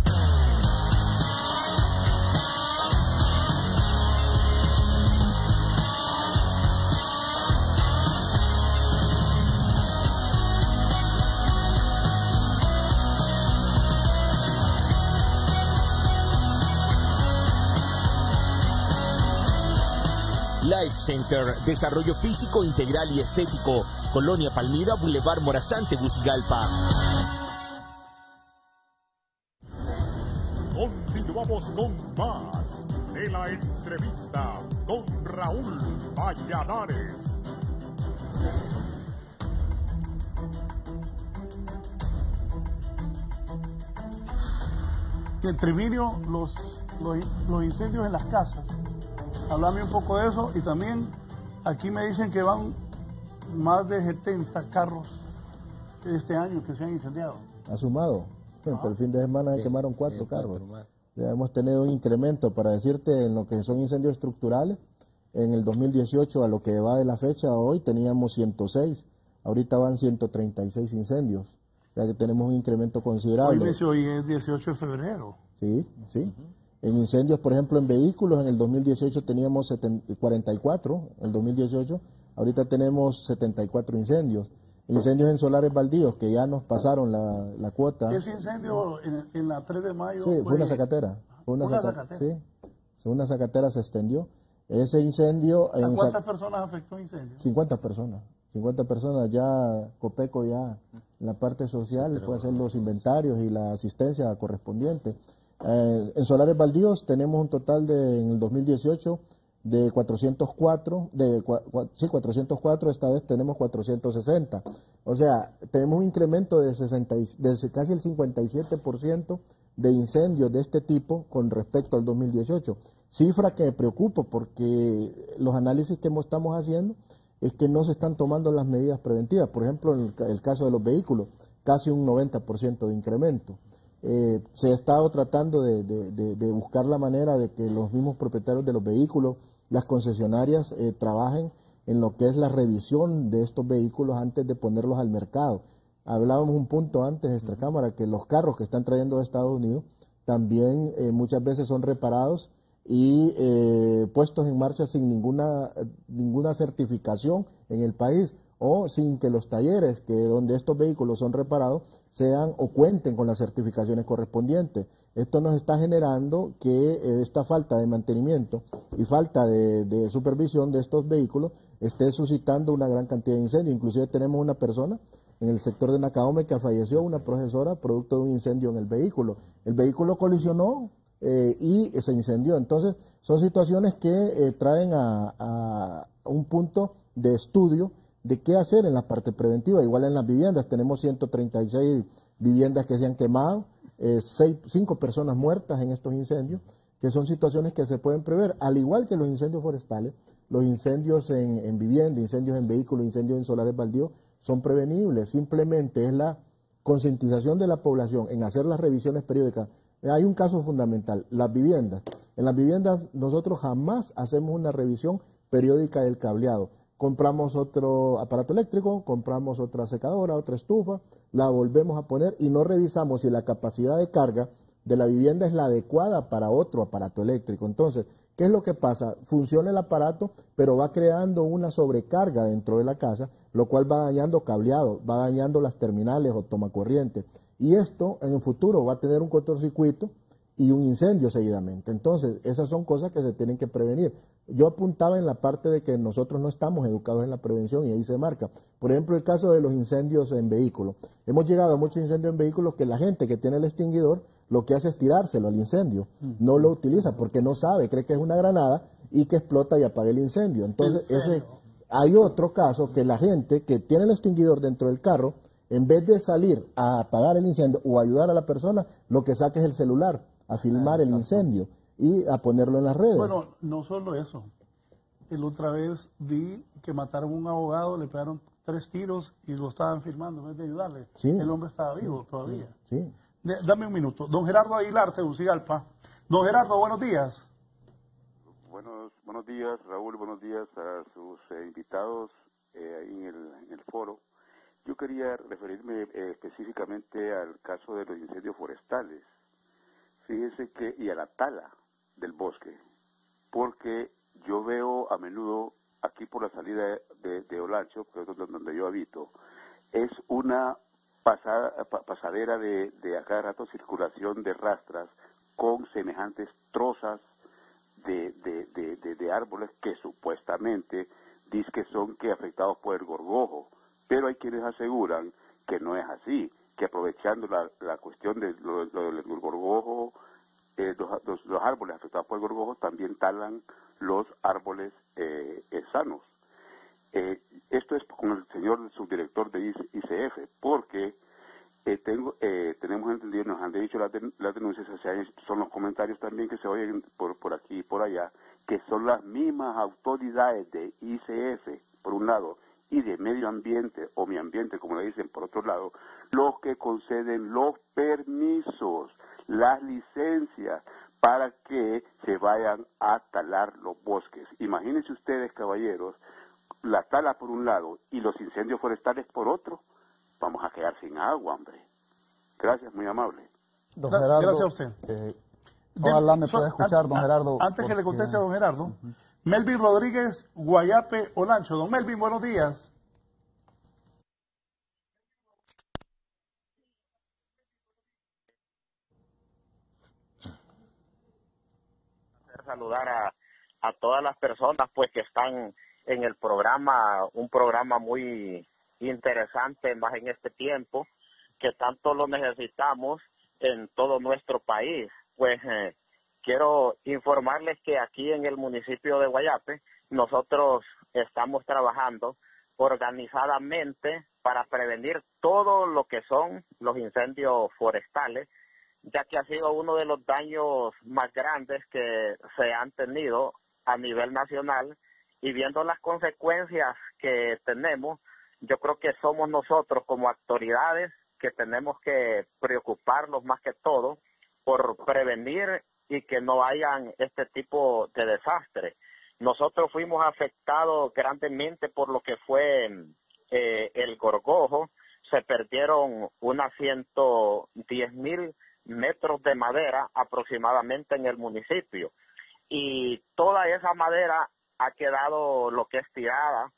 Life Center, Desarrollo Físico Integral y Estético, Colonia Palmira, Boulevard Morazán, Tegucigalpa. Continuamos con más de la entrevista con Raúl Valladares. En Triviño, los incendios en las casas. Háblame un poco de eso y también aquí me dicen que van más de 70 carros este año que se han incendiado. Ha sumado. El fin de semana se quemaron 4 carros. Ya hemos tenido un incremento, para decirte, en lo que son incendios estructurales. En el 2018, a lo que va de la fecha hoy, teníamos 106. Ahorita van 136 incendios. O sea que tenemos un incremento considerable. Hoy es 18 de febrero. Sí, sí. En incendios, por ejemplo, en vehículos, en el 2018 teníamos 44, en el 2018, ahorita tenemos 74 incendios. Incendios en solares baldíos, que ya nos pasaron la cuota. Ese incendio en la 3 de mayo sí, fue una zacatera. Sí, una zacatera se extendió. Ese incendio... ¿A cuántas personas afectó el incendio? 50 personas. 50 personas, ya Copeco ya en la parte social puede hacer los inventarios y la asistencia correspondiente. En solares baldíos tenemos un total en el 2018 de 404, 404, esta vez tenemos 460. O sea, tenemos un incremento de casi el 57% de incendios de este tipo con respecto al 2018. Cifra que me preocupa porque los análisis que estamos haciendo es que no se están tomando las medidas preventivas. Por ejemplo, en el caso de los vehículos, casi un 90% de incremento. Se ha estado tratando de buscar la manera de que los mismos propietarios de los vehículos, las concesionarias, trabajen en lo que es la revisión de estos vehículos antes de ponerlos al mercado. Hablábamos un punto antes de esta cámara, que los carros que están trayendo de Estados Unidos también muchas veces son reparados y puestos en marcha sin ninguna certificación en el país, o sin que los talleres donde estos vehículos son reparados sean o cuenten con las certificaciones correspondientes. Esto nos está generando que esta falta de mantenimiento y falta de supervisión de estos vehículos esté suscitando una gran cantidad de incendios. Inclusive tenemos una persona en el sector de Nacaome que falleció, una profesora, producto de un incendio en el vehículo. El vehículo colisionó y se incendió. Entonces, son situaciones que traen a un punto de estudio de qué hacer en la parte preventiva. Igual en las viviendas, tenemos 136 viviendas que se han quemado, 5 personas muertas en estos incendios, que son situaciones que se pueden prever, al igual que los incendios forestales, los incendios en vivienda, incendios en vehículos, incendios en solares baldíos, son prevenibles. Simplemente es la concientización de la población en hacer las revisiones periódicas. Hay un caso fundamental, las viviendas. En las viviendas nosotros jamás hacemos una revisión periódica del cableado. Compramos otro aparato eléctrico, compramos otra secadora, otra estufa, la volvemos a poner y no revisamos si la capacidad de carga de la vivienda es la adecuada para otro aparato eléctrico. Entonces, ¿qué es lo que pasa? Funciona el aparato, pero va creando una sobrecarga dentro de la casa, lo cual va dañando cableado, va dañando las terminales o tomacorriente. Y esto en el futuro va a tener un cortocircuito y un incendio seguidamente. Entonces, esas son cosas que se tienen que prevenir. Yo apuntaba en la parte de que nosotros no estamos educados en la prevención y ahí se marca. Por ejemplo, el caso de los incendios en vehículos. Hemos llegado a muchos incendios en vehículos que la gente que tiene el extinguidor lo que hace es tirárselo al incendio. No lo utiliza porque no sabe, cree que es una granada y que explota y apaga el incendio. Entonces, hay otro caso que la gente que tiene el extinguidor dentro del carro, en vez de salir a apagar el incendio o ayudar a la persona, lo que saca es el celular a filmar el incendio y a ponerlo en las redes. Bueno, no solo eso. La otra vez vi que mataron a un abogado, le pegaron 3 tiros y lo estaban filmando en vez de ayudarle. Sí. El hombre estaba vivo todavía. Sí. Dame un minuto. Don Gerardo Aguilar, Tegucigalpa. Don Gerardo, buenos días. Buenos días, Raúl. Buenos días a sus invitados ahí en el foro. Yo quería referirme específicamente al caso de los incendios forestales. Fíjese que, y a la tala del bosque, porque yo veo a menudo aquí por la salida de Olancho, que es donde yo habito, es una pasadera de a cada rato circulación de rastras con semejantes trozas de árboles que supuestamente dicen que son afectados por el gorgojo, pero hay quienes aseguran que no es así, que aprovechando la cuestión del gorgojo, los árboles afectados por el gorgojo también talan los árboles sanos. Esto es con el señor subdirector de ICF, porque tenemos entendido, nos han dicho las denuncias, son los comentarios también que se oyen por aquí y por allá, que son las mismas autoridades de ICF, por un lado, y de medio ambiente, o mi ambiente, como le dicen, por otro lado, los que conceden los permisos, las licencias, para que se vayan a talar los bosques. Imagínense ustedes, caballeros, la tala por un lado y los incendios forestales por otro. Vamos a quedar sin agua, hombre. Gracias, muy amable. Don Gerardo, gracias a usted. Ojalá me pueda escuchar, don Gerardo. Antes que le conteste a don Gerardo, Melvin Rodríguez, Guayape, Olancho. Don Melvin, buenos días. Saludar a todas las personas pues que están en el programa, un programa muy interesante más en este tiempo que tanto lo necesitamos en todo nuestro país. Pues quiero informarles que aquí en el municipio de Guayape nosotros estamos trabajando organizadamente para prevenir todo lo que son los incendios forestales, ya que ha sido uno de los daños más grandes que se han tenido a nivel nacional, y viendo las consecuencias que tenemos, yo creo que somos nosotros como autoridades que tenemos que preocuparnos más que todo por prevenir y que no hayan este tipo de desastres. Nosotros fuimos afectados grandemente por lo que fue el gorgojo. Se perdieron unas 110,000 metros de madera aproximadamente en el municipio, y toda esa madera ha quedado lo que es tirada,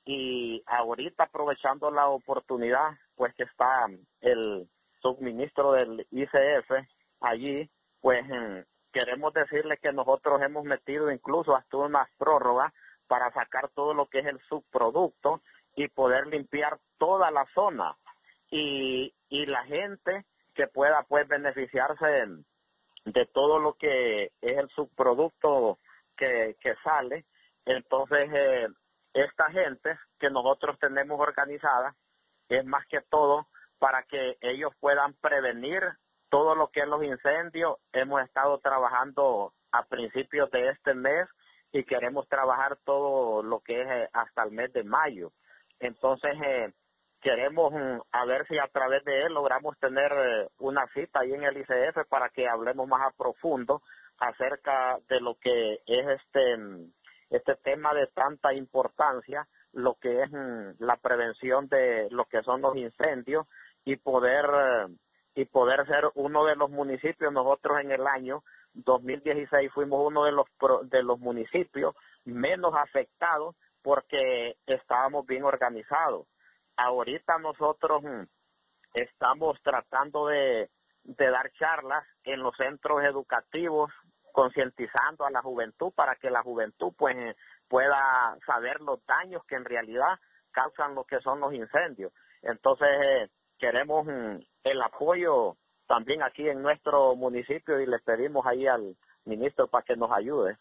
y ahorita aprovechando la oportunidad, pues que está el subministro del ICF allí, pues queremos decirle que nosotros hemos metido incluso hasta unas prórrogas para sacar todo lo que es el subproducto y poder limpiar toda la zona y la gente que pueda pues beneficiarse de todo lo que es el subproducto que sale. Entonces esta gente que nosotros tenemos organizada es más que todo para que ellos puedan prevenir todo lo que es los incendios. Hemos estado trabajando a principios de este mes y queremos trabajar todo lo que es hasta el mes de mayo. Entonces queremos a ver si a través de él logramos tener una cita ahí en el ICF para que hablemos más a profundo acerca de lo que es este tema de tanta importancia, lo que es la prevención de lo que son los incendios y poder ser uno de los municipios. Nosotros en el año 2016 fuimos uno de los municipios menos afectados porque estábamos bien organizados. Ahorita nosotros estamos tratando de dar charlas en los centros educativos, concientizando a la juventud para que la juventud pues pueda saber los daños que en realidad causan lo que son los incendios. Entonces queremos el apoyo también aquí en nuestro municipio y le pedimos ahí al ministro para que nos ayude.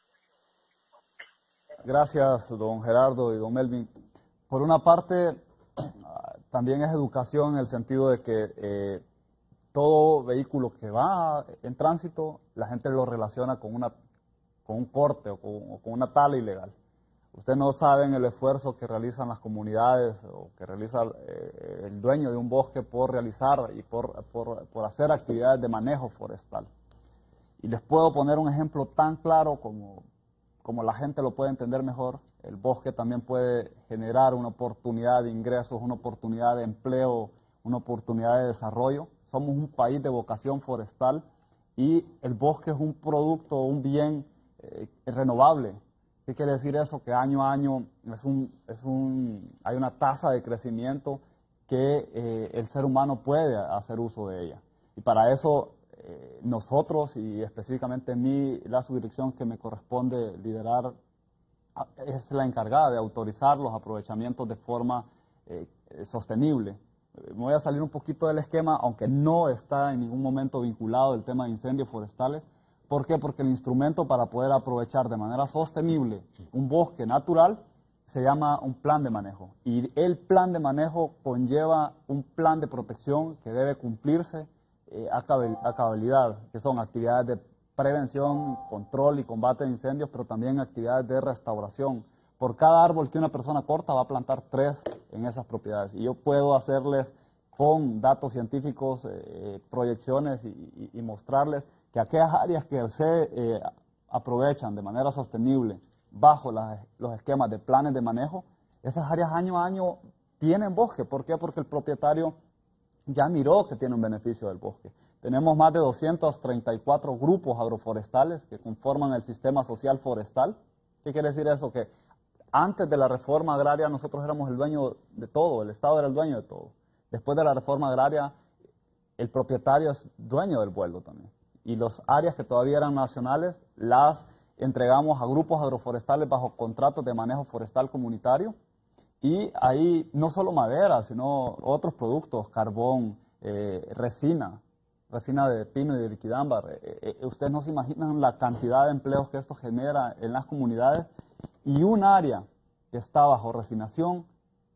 Gracias, don Gerardo y don Melvin. Por una parte, también es educación en el sentido de que todo vehículo que va en tránsito, la gente lo relaciona con un corte o con una tala ilegal. Ustedes no saben el esfuerzo que realizan las comunidades o que realiza el dueño de un bosque por realizar y por hacer actividades de manejo forestal. Y les puedo poner un ejemplo tan claro como la gente lo puede entender mejor. El bosque también puede generar una oportunidad de ingresos, una oportunidad de empleo, una oportunidad de desarrollo. Somos un país de vocación forestal y el bosque es un producto, un bien renovable. ¿Qué quiere decir eso? Que año a año hay una tasa de crecimiento que el ser humano puede hacer uso de ella. Y para eso nosotros, y específicamente la subdirección que me corresponde liderar, es la encargada de autorizar los aprovechamientos de forma sostenible. Me voy a salir un poquito del esquema, aunque no está en ningún momento vinculado el tema de incendios forestales. ¿Por qué? Porque el instrumento para poder aprovechar de manera sostenible un bosque natural se llama un plan de manejo. Y el plan de manejo conlleva un plan de protección que debe cumplirse a cabalidad, que son actividades de prevención, control y combate de incendios, pero también actividades de restauración. Por cada árbol que una persona corta va a plantar 3 en esas propiedades. Y yo puedo hacerles con datos científicos, proyecciones y mostrarles que aquellas áreas que se aprovechan de manera sostenible bajo los esquemas de planes de manejo, esas áreas año a año tienen bosque. ¿Por qué? Porque el propietario ya miró que tiene un beneficio del bosque. Tenemos más de 234 grupos agroforestales que conforman el sistema social forestal. ¿Qué quiere decir eso? Que antes de la reforma agraria nosotros éramos el dueño de todo, el Estado era el dueño de todo. Después de la reforma agraria, el propietario es dueño del vuelo también. Y las áreas que todavía eran nacionales las entregamos a grupos agroforestales bajo contratos de manejo forestal comunitario. Y ahí no solo madera, sino otros productos, carbón, resina de pino y de liquidámbar. Ustedes no se imaginan la cantidad de empleos que esto genera en las comunidades. Y un área que está bajo resinación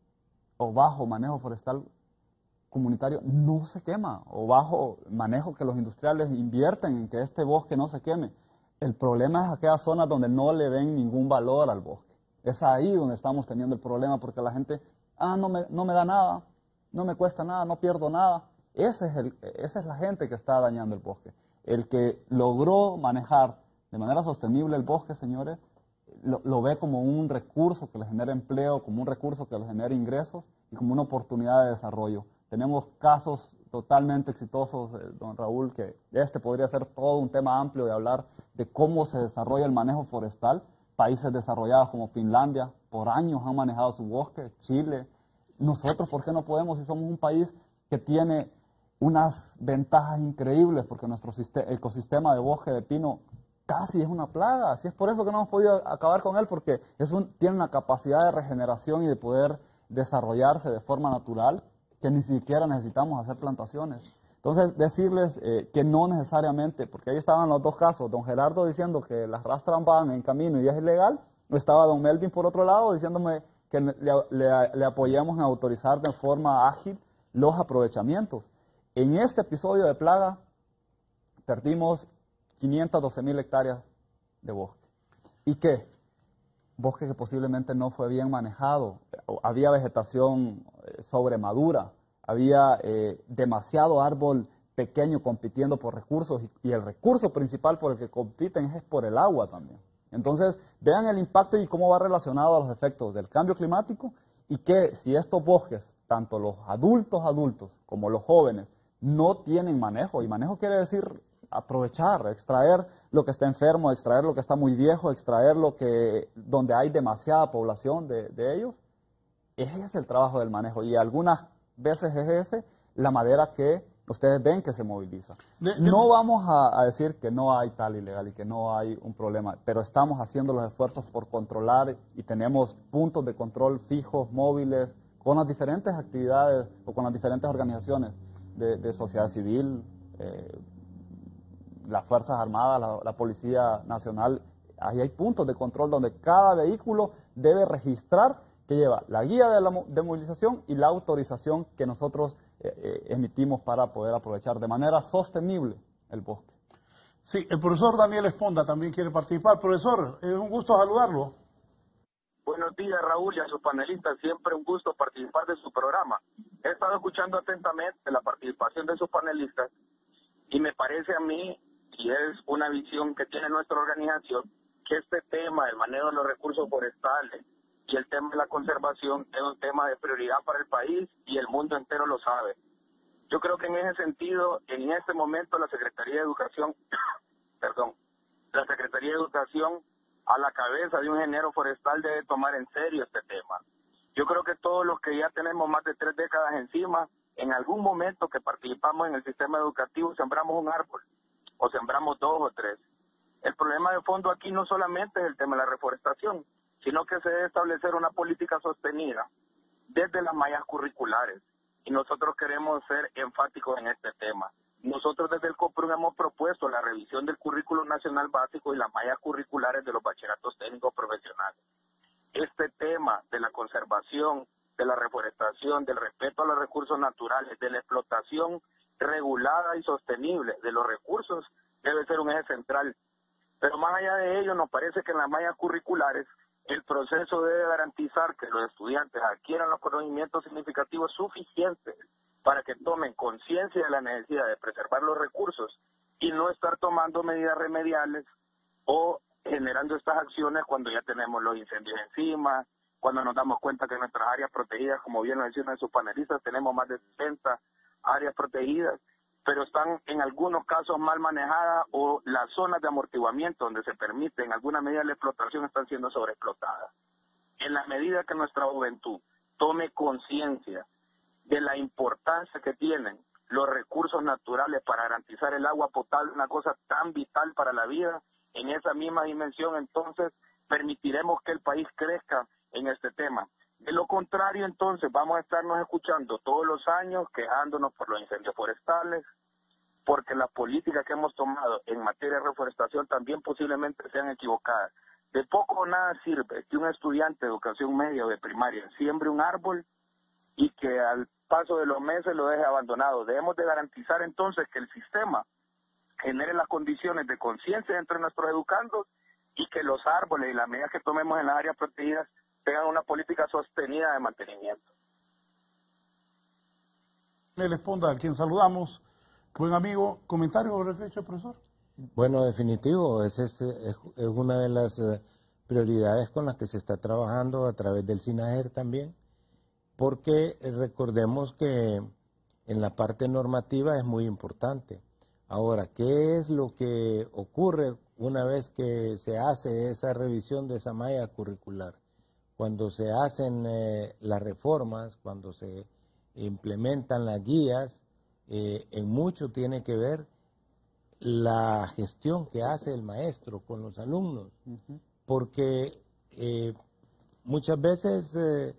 o bajo manejo forestal comunitario no se quema, o bajo manejo que los industriales invierten en que este bosque no se queme. El problema es aquellas zonas donde no le ven ningún valor al bosque. Es ahí donde estamos teniendo el problema, porque la gente, no me da nada, no me cuesta nada, no pierdo nada. Esa es la gente que está dañando el bosque. El que logró manejar de manera sostenible el bosque, señores, lo ve como un recurso que le genera empleo, como un recurso que le genera ingresos y como una oportunidad de desarrollo. Tenemos casos totalmente exitosos, don Raúl, que podría ser todo un tema amplio de hablar de cómo se desarrolla el manejo forestal, países desarrollados como Finlandia por años han manejado su bosque, Chile. Nosotros, ¿por qué no podemos si somos un país que tiene unas ventajas increíbles? Porque nuestro ecosistema de bosque de pino casi es una plaga. Así es por eso que no hemos podido acabar con él, porque tiene una capacidad de regeneración y de poder desarrollarse de forma natural que ni siquiera necesitamos hacer plantaciones. Entonces, decirles que no necesariamente, porque ahí estaban los dos casos, don Gerardo diciendo que las rastras van en camino y es ilegal, o estaba don Melvin por otro lado diciéndome que le apoyemos en autorizar de forma ágil los aprovechamientos. En este episodio de plaga perdimos 512.000 hectáreas de bosque. ¿Y qué? Bosque que posiblemente no fue bien manejado, había vegetación sobremadura, había demasiado árbol pequeño compitiendo por recursos y el recurso principal por el que compiten es por el agua también. Entonces, vean el impacto y cómo va relacionado a los efectos del cambio climático y que si estos bosques, tanto los adultos como los jóvenes, no tienen manejo, y manejo quiere decir aprovechar, extraer lo que está enfermo, extraer lo que está muy viejo, extraer donde hay demasiada población de ellos, ese es el trabajo del manejo y algunas veces es ese la madera que ustedes ven que se moviliza. No vamos a decir que no hay tal ilegal y que no hay un problema, pero estamos haciendo los esfuerzos por controlar y tenemos puntos de control fijos, móviles, con las diferentes actividades o con las diferentes organizaciones de sociedad civil, las Fuerzas Armadas, la Policía Nacional. Ahí hay puntos de control donde cada vehículo debe registrar que lleva la guía de movilización y la autorización que nosotros emitimos para poder aprovechar de manera sostenible el bosque. Sí, el profesor Daniel Esponda también quiere participar. Profesor, es un gusto saludarlo. Buenos días, Raúl, y a sus panelistas. Siempre un gusto participar de su programa. He estado escuchando atentamente la participación de sus panelistas y me parece a mí, y es una visión que tiene nuestra organización, que este tema del manejo de los recursos forestales y el tema de la conservación es un tema de prioridad para el país y el mundo entero lo sabe. Yo creo que en ese sentido, en este momento la Secretaría de Educación, la Secretaría de Educación a la cabeza de un ingeniero forestal debe tomar en serio este tema. Yo creo que todos los que ya tenemos más de 3 décadas encima, en algún momento que participamos en el sistema educativo sembramos un árbol o sembramos 2 o 3. El problema de fondo aquí no solamente es el tema de la reforestación, sino que se debe establecer una política sostenida desde las mallas curriculares. Y nosotros queremos ser enfáticos en este tema. Nosotros desde el COPRUN hemos propuesto la revisión del currículo nacional básico y las mallas curriculares de los bachilleratos técnicos profesionales. Este tema de la conservación, de la reforestación, del respeto a los recursos naturales, de la explotación regulada y sostenible de los recursos debe ser un eje central. Pero más allá de ello, nos parece que en las mallas curriculares el proceso debe garantizar que los estudiantes adquieran los conocimientos significativos suficientes para que tomen conciencia de la necesidad de preservar los recursos y no estar tomando medidas remediales o generando estas acciones cuando ya tenemos los incendios encima, cuando nos damos cuenta que en nuestras áreas protegidas, como bien lo decían uno de sus panelistas, tenemos más de 60 áreas protegidas, pero están en algunos casos mal manejadas o las zonas de amortiguamiento donde se permite en alguna medida la explotación están siendo sobreexplotadas. En la medida que nuestra juventud tome conciencia de la importancia que tienen los recursos naturales para garantizar el agua potable, una cosa tan vital para la vida, en esa misma dimensión entonces permitiremos que el país crezca en este tema. De lo contrario, entonces, vamos a estarnos escuchando todos los años quejándonos por los incendios forestales, porque las políticas que hemos tomado en materia de reforestación también posiblemente sean equivocadas. De poco o nada sirve que un estudiante de educación media o de primaria siembre un árbol y que al paso de los meses lo deje abandonado. Debemos de garantizar entonces que el sistema genere las condiciones de conciencia entre nuestros educandos y que los árboles y las medidas que tomemos en las áreas protegidas tengan una política sostenida de mantenimiento. Le responda a quien saludamos. Buen amigo, ¿comentario sobre el hecho, profesor? Bueno, definitivo, esa es una de las prioridades con las que se está trabajando a través del SINAER también, porque recordemos que en la parte normativa es muy importante. Ahora, ¿qué es lo que ocurre una vez que se hace esa revisión de esa malla curricular, cuando se hacen las reformas, cuando se implementan las guías, en mucho tiene que ver la gestión que hace el maestro con los alumnos, porque muchas veces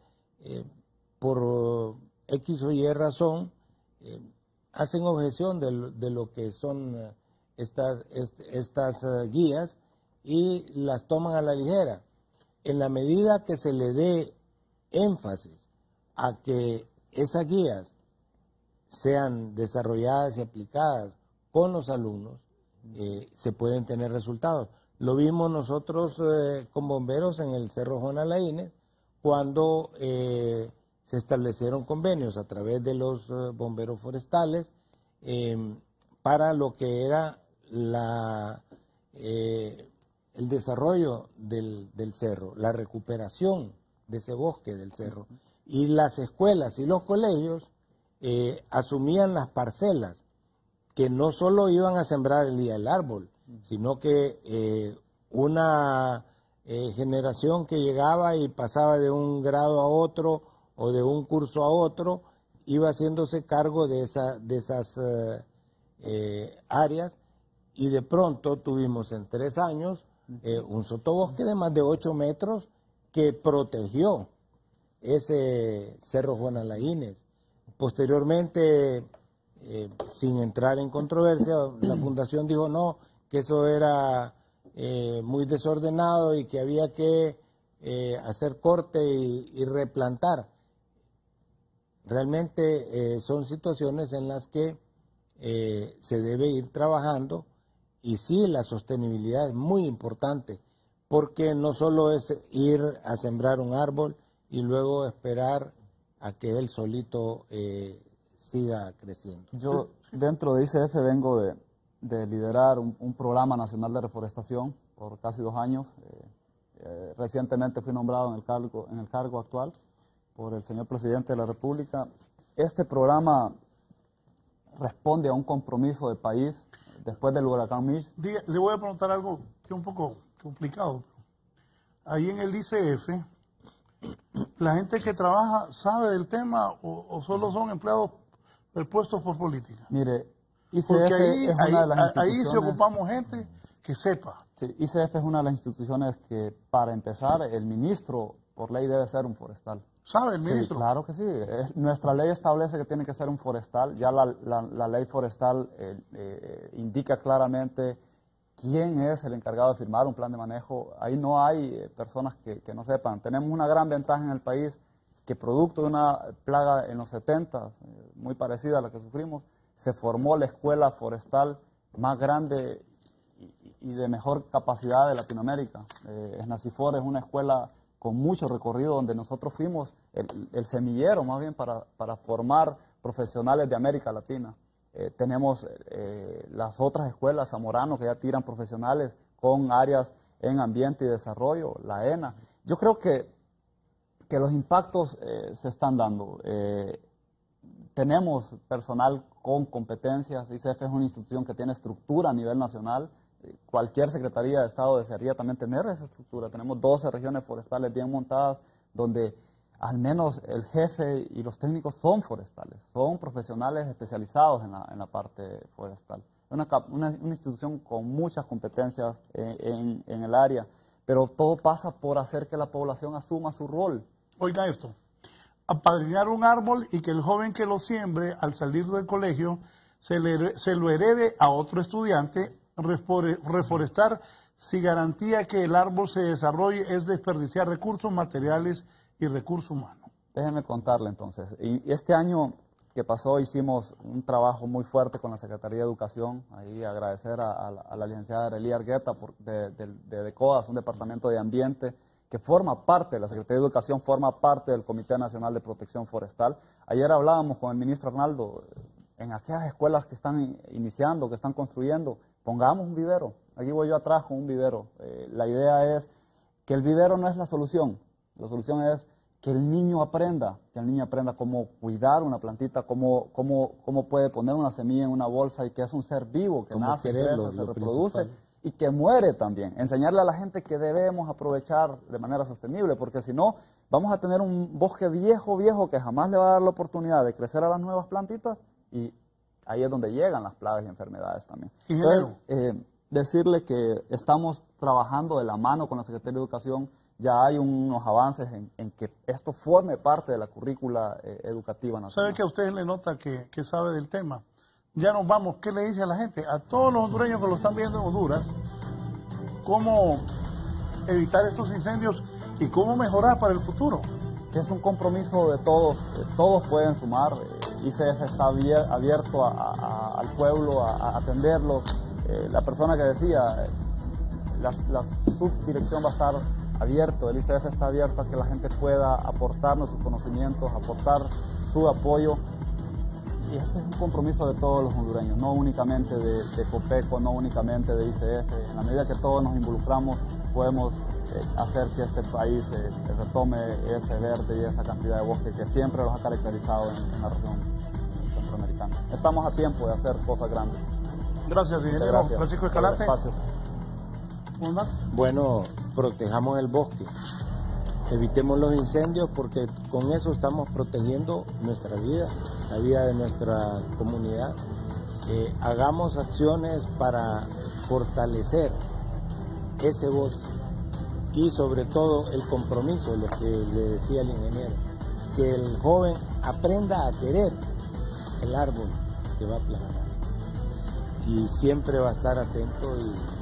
por X o Y razón hacen objeción de lo que son estas guías y las toman a la ligera. En la medida que se le dé énfasis a que esas guías sean desarrolladas y aplicadas con los alumnos, se pueden tener resultados. Lo vimos nosotros con bomberos en el Cerro Juan Alaínez, cuando se establecieron convenios a través de los bomberos forestales para lo que era el desarrollo del cerro, la recuperación de ese bosque del cerro. Y las escuelas y los colegios asumían las parcelas, que no solo iban a sembrar el día del árbol, sino que una generación que llegaba y pasaba de un grado a otro o de un curso a otro, iba haciéndose cargo de esas áreas, y de pronto tuvimos en 3 años un sotobosque de más de 8 metros que protegió ese Cerro Juan Alaínez. Posteriormente, sin entrar en controversia, la fundación dijo no, que eso era muy desordenado y que había que hacer corte y replantar. Realmente son situaciones en las que se debe ir trabajando, y sí, la sostenibilidad es muy importante, porque no solo es ir a sembrar un árbol y luego esperar a que él solito siga creciendo. Yo dentro de ICF vengo de liderar un programa nacional de reforestación por casi 2 años. Recientemente fui nombrado en el cargo actual por el señor presidente de la República. Este programa responde a un compromiso de país después del huracán Mitch. Le voy a preguntar algo que es un poco complicado. Ahí en el ICF, ¿la gente que trabaja sabe del tema o solo son empleados puestos por política? Mire, ICF porque ahí, es una de las instituciones, ahí se ocupamos gente que sepa. Sí, ICF es una de las instituciones que, para empezar, el ministro por ley debe ser un forestal. ¿Sabe el ministro? Sí, claro que sí. Nuestra ley establece que tiene que ser un forestal. Ya la ley forestal indica claramente quién es el encargado de firmar un plan de manejo. Ahí no hay personas que no sepan. Tenemos una gran ventaja en el país, que producto de una plaga en los 70, muy parecida a la que sufrimos, se formó la escuela forestal más grande y de mejor capacidad de Latinoamérica. SNACIFOR es una escuela con mucho recorrido, donde nosotros fuimos el semillero más bien para formar profesionales de América Latina. Tenemos las otras escuelas, Zamorano, que ya tiran profesionales con áreas en ambiente y desarrollo, la ENA. Yo creo que los impactos se están dando. Tenemos personal con competencias. ICF es una institución que tiene estructura a nivel nacional. Cualquier Secretaría de Estado desearía también tener esa estructura. Tenemos 12 regiones forestales bien montadas, donde al menos el jefe y los técnicos son forestales, son profesionales especializados en la parte forestal. Es una institución con muchas competencias en el área, pero todo pasa por hacer que la población asuma su rol. Oiga esto, apadrinar un árbol y que el joven que lo siembre al salir del colegio se lo herede a otro estudiante. Reforestar sin garantía que el árbol se desarrolle es desperdiciar recursos materiales y recursos humanos. Déjeme contarle entonces. Y este año que pasó hicimos un trabajo muy fuerte con la Secretaría de Educación. Ahí agradecer a la licenciada Arely Argueta de COAS, un departamento de ambiente que forma parte, la Secretaría de Educación forma parte del Comité Nacional de Protección Forestal. Ayer hablábamos con el ministro Arnaldo, en aquellas escuelas que están iniciando, que están construyendo, pongamos un vivero. Aquí voy yo atrás con un vivero. La idea es que el vivero no es la solución. La solución es que el niño aprenda cómo cuidar una plantita, cómo puede poner una semilla en una bolsa y que es un ser vivo que nace, crece, se reproduce y que muere también. Enseñarle a la gente que debemos aprovechar de manera sostenible, porque si no, vamos a tener un bosque viejo que jamás le va a dar la oportunidad de crecer a las nuevas plantitas, y ahí es donde llegan las plagas y enfermedades también. Entonces, decirle que estamos trabajando de la mano con la Secretaría de Educación. Ya hay unos avances en que esto forme parte de la currícula educativa nacional. ¿Sabe que a usted le nota que sabe del tema? Ya nos vamos, ¿qué le dice a la gente? A todos los hondureños que lo están viendo en Honduras, ¿cómo evitar estos incendios y cómo mejorar para el futuro? Es un compromiso de todos, todos pueden sumar. ICF está abierto al pueblo, a atenderlos. La persona que decía, la subdirección va a estar abierto, el ICF está abierto a que la gente pueda aportarnos sus conocimientos, aportar su apoyo. Y este es un compromiso de todos los hondureños, no únicamente de COPECO, no únicamente de ICF. En la medida que todos nos involucramos, podemos hacer que este país retome ese verde y esa cantidad de bosque que siempre los ha caracterizado en la región centroamericana. Estamos a tiempo de hacer cosas grandes. Gracias, ingeniero Francisco Escalante. Bueno, protejamos el bosque, evitemos los incendios, porque con eso estamos protegiendo nuestra vida, la vida de nuestra comunidad. Hagamos acciones para fortalecer ese bosque y sobre todo el compromiso, lo que le decía el ingeniero, que el joven aprenda a querer el árbol que va a plantar y siempre va a estar atento y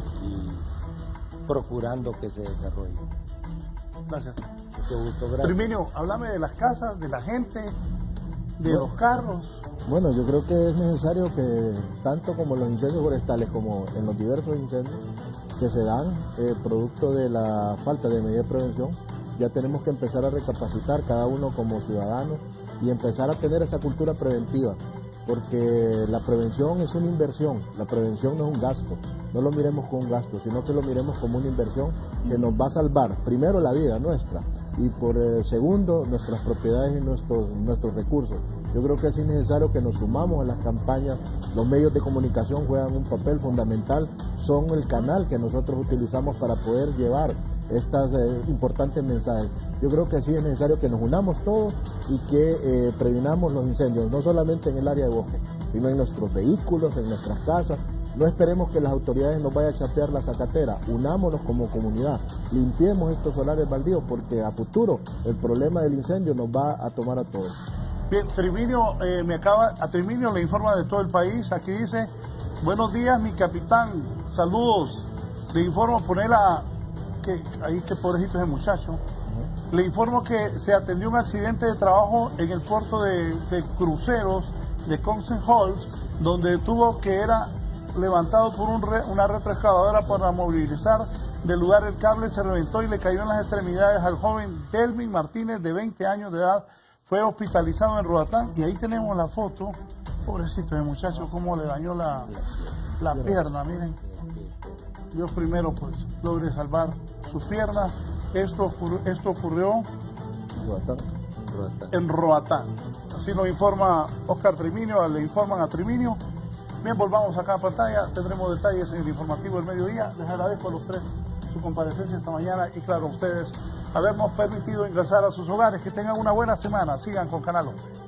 procurando que se desarrolle. Gracias. Mucho gusto, gracias. Triminio, háblame de las casas, de la gente, de los carros. Bueno, yo creo que es necesario que, tanto como los incendios forestales como en los diversos incendios que se dan producto de la falta de medidas de prevención, ya tenemos que empezar a recapacitar cada uno como ciudadano y empezar a tener esa cultura preventiva, porque la prevención es una inversión, la prevención no es un gasto. No lo miremos como un gasto, sino que lo miremos como una inversión que nos va a salvar, primero, la vida nuestra y por segundo, nuestras propiedades y nuestros recursos. Yo creo que es necesario que nos sumamos a las campañas. Los medios de comunicación juegan un papel fundamental, son el canal que nosotros utilizamos para poder llevar estos importantes mensajes. Yo creo que sí es necesario que nos unamos todos y que previnamos los incendios, no solamente en el área de bosque, sino en nuestros vehículos, en nuestras casas. No esperemos que las autoridades nos vayan a chapear la zacatera, unámonos como comunidad, limpiemos estos solares baldíos, porque a futuro el problema del incendio nos va a tomar a todos. Bien, Triminio, a Triminio le informa de todo el país. Aquí dice: buenos días, mi capitán, saludos. Le informo, ponela, que ahí que pobrecito es el muchacho. Le informo que se atendió un accidente de trabajo en el puerto de cruceros de Consent Halls, donde tuvo que era levantado por una retroexcavadora para movilizar del lugar. El cable se reventó y le cayó en las extremidades al joven Delvin Martínez, de 20 años de edad. Fue hospitalizado en Roatán y ahí tenemos la foto. Pobrecito de muchacho, cómo le dañó la pierna, miren. Dios primero pues logre salvar sus piernas. Esto ocurrió en Roatán. Así nos informa Oscar Triminio, le informan a Triminio. Bien, volvamos acá a pantalla, tendremos detalles en el informativo del mediodía. Les agradezco a los tres su comparecencia esta mañana y claro, a ustedes habernos permitido ingresar a sus hogares. Que tengan una buena semana, sigan con Canal 11.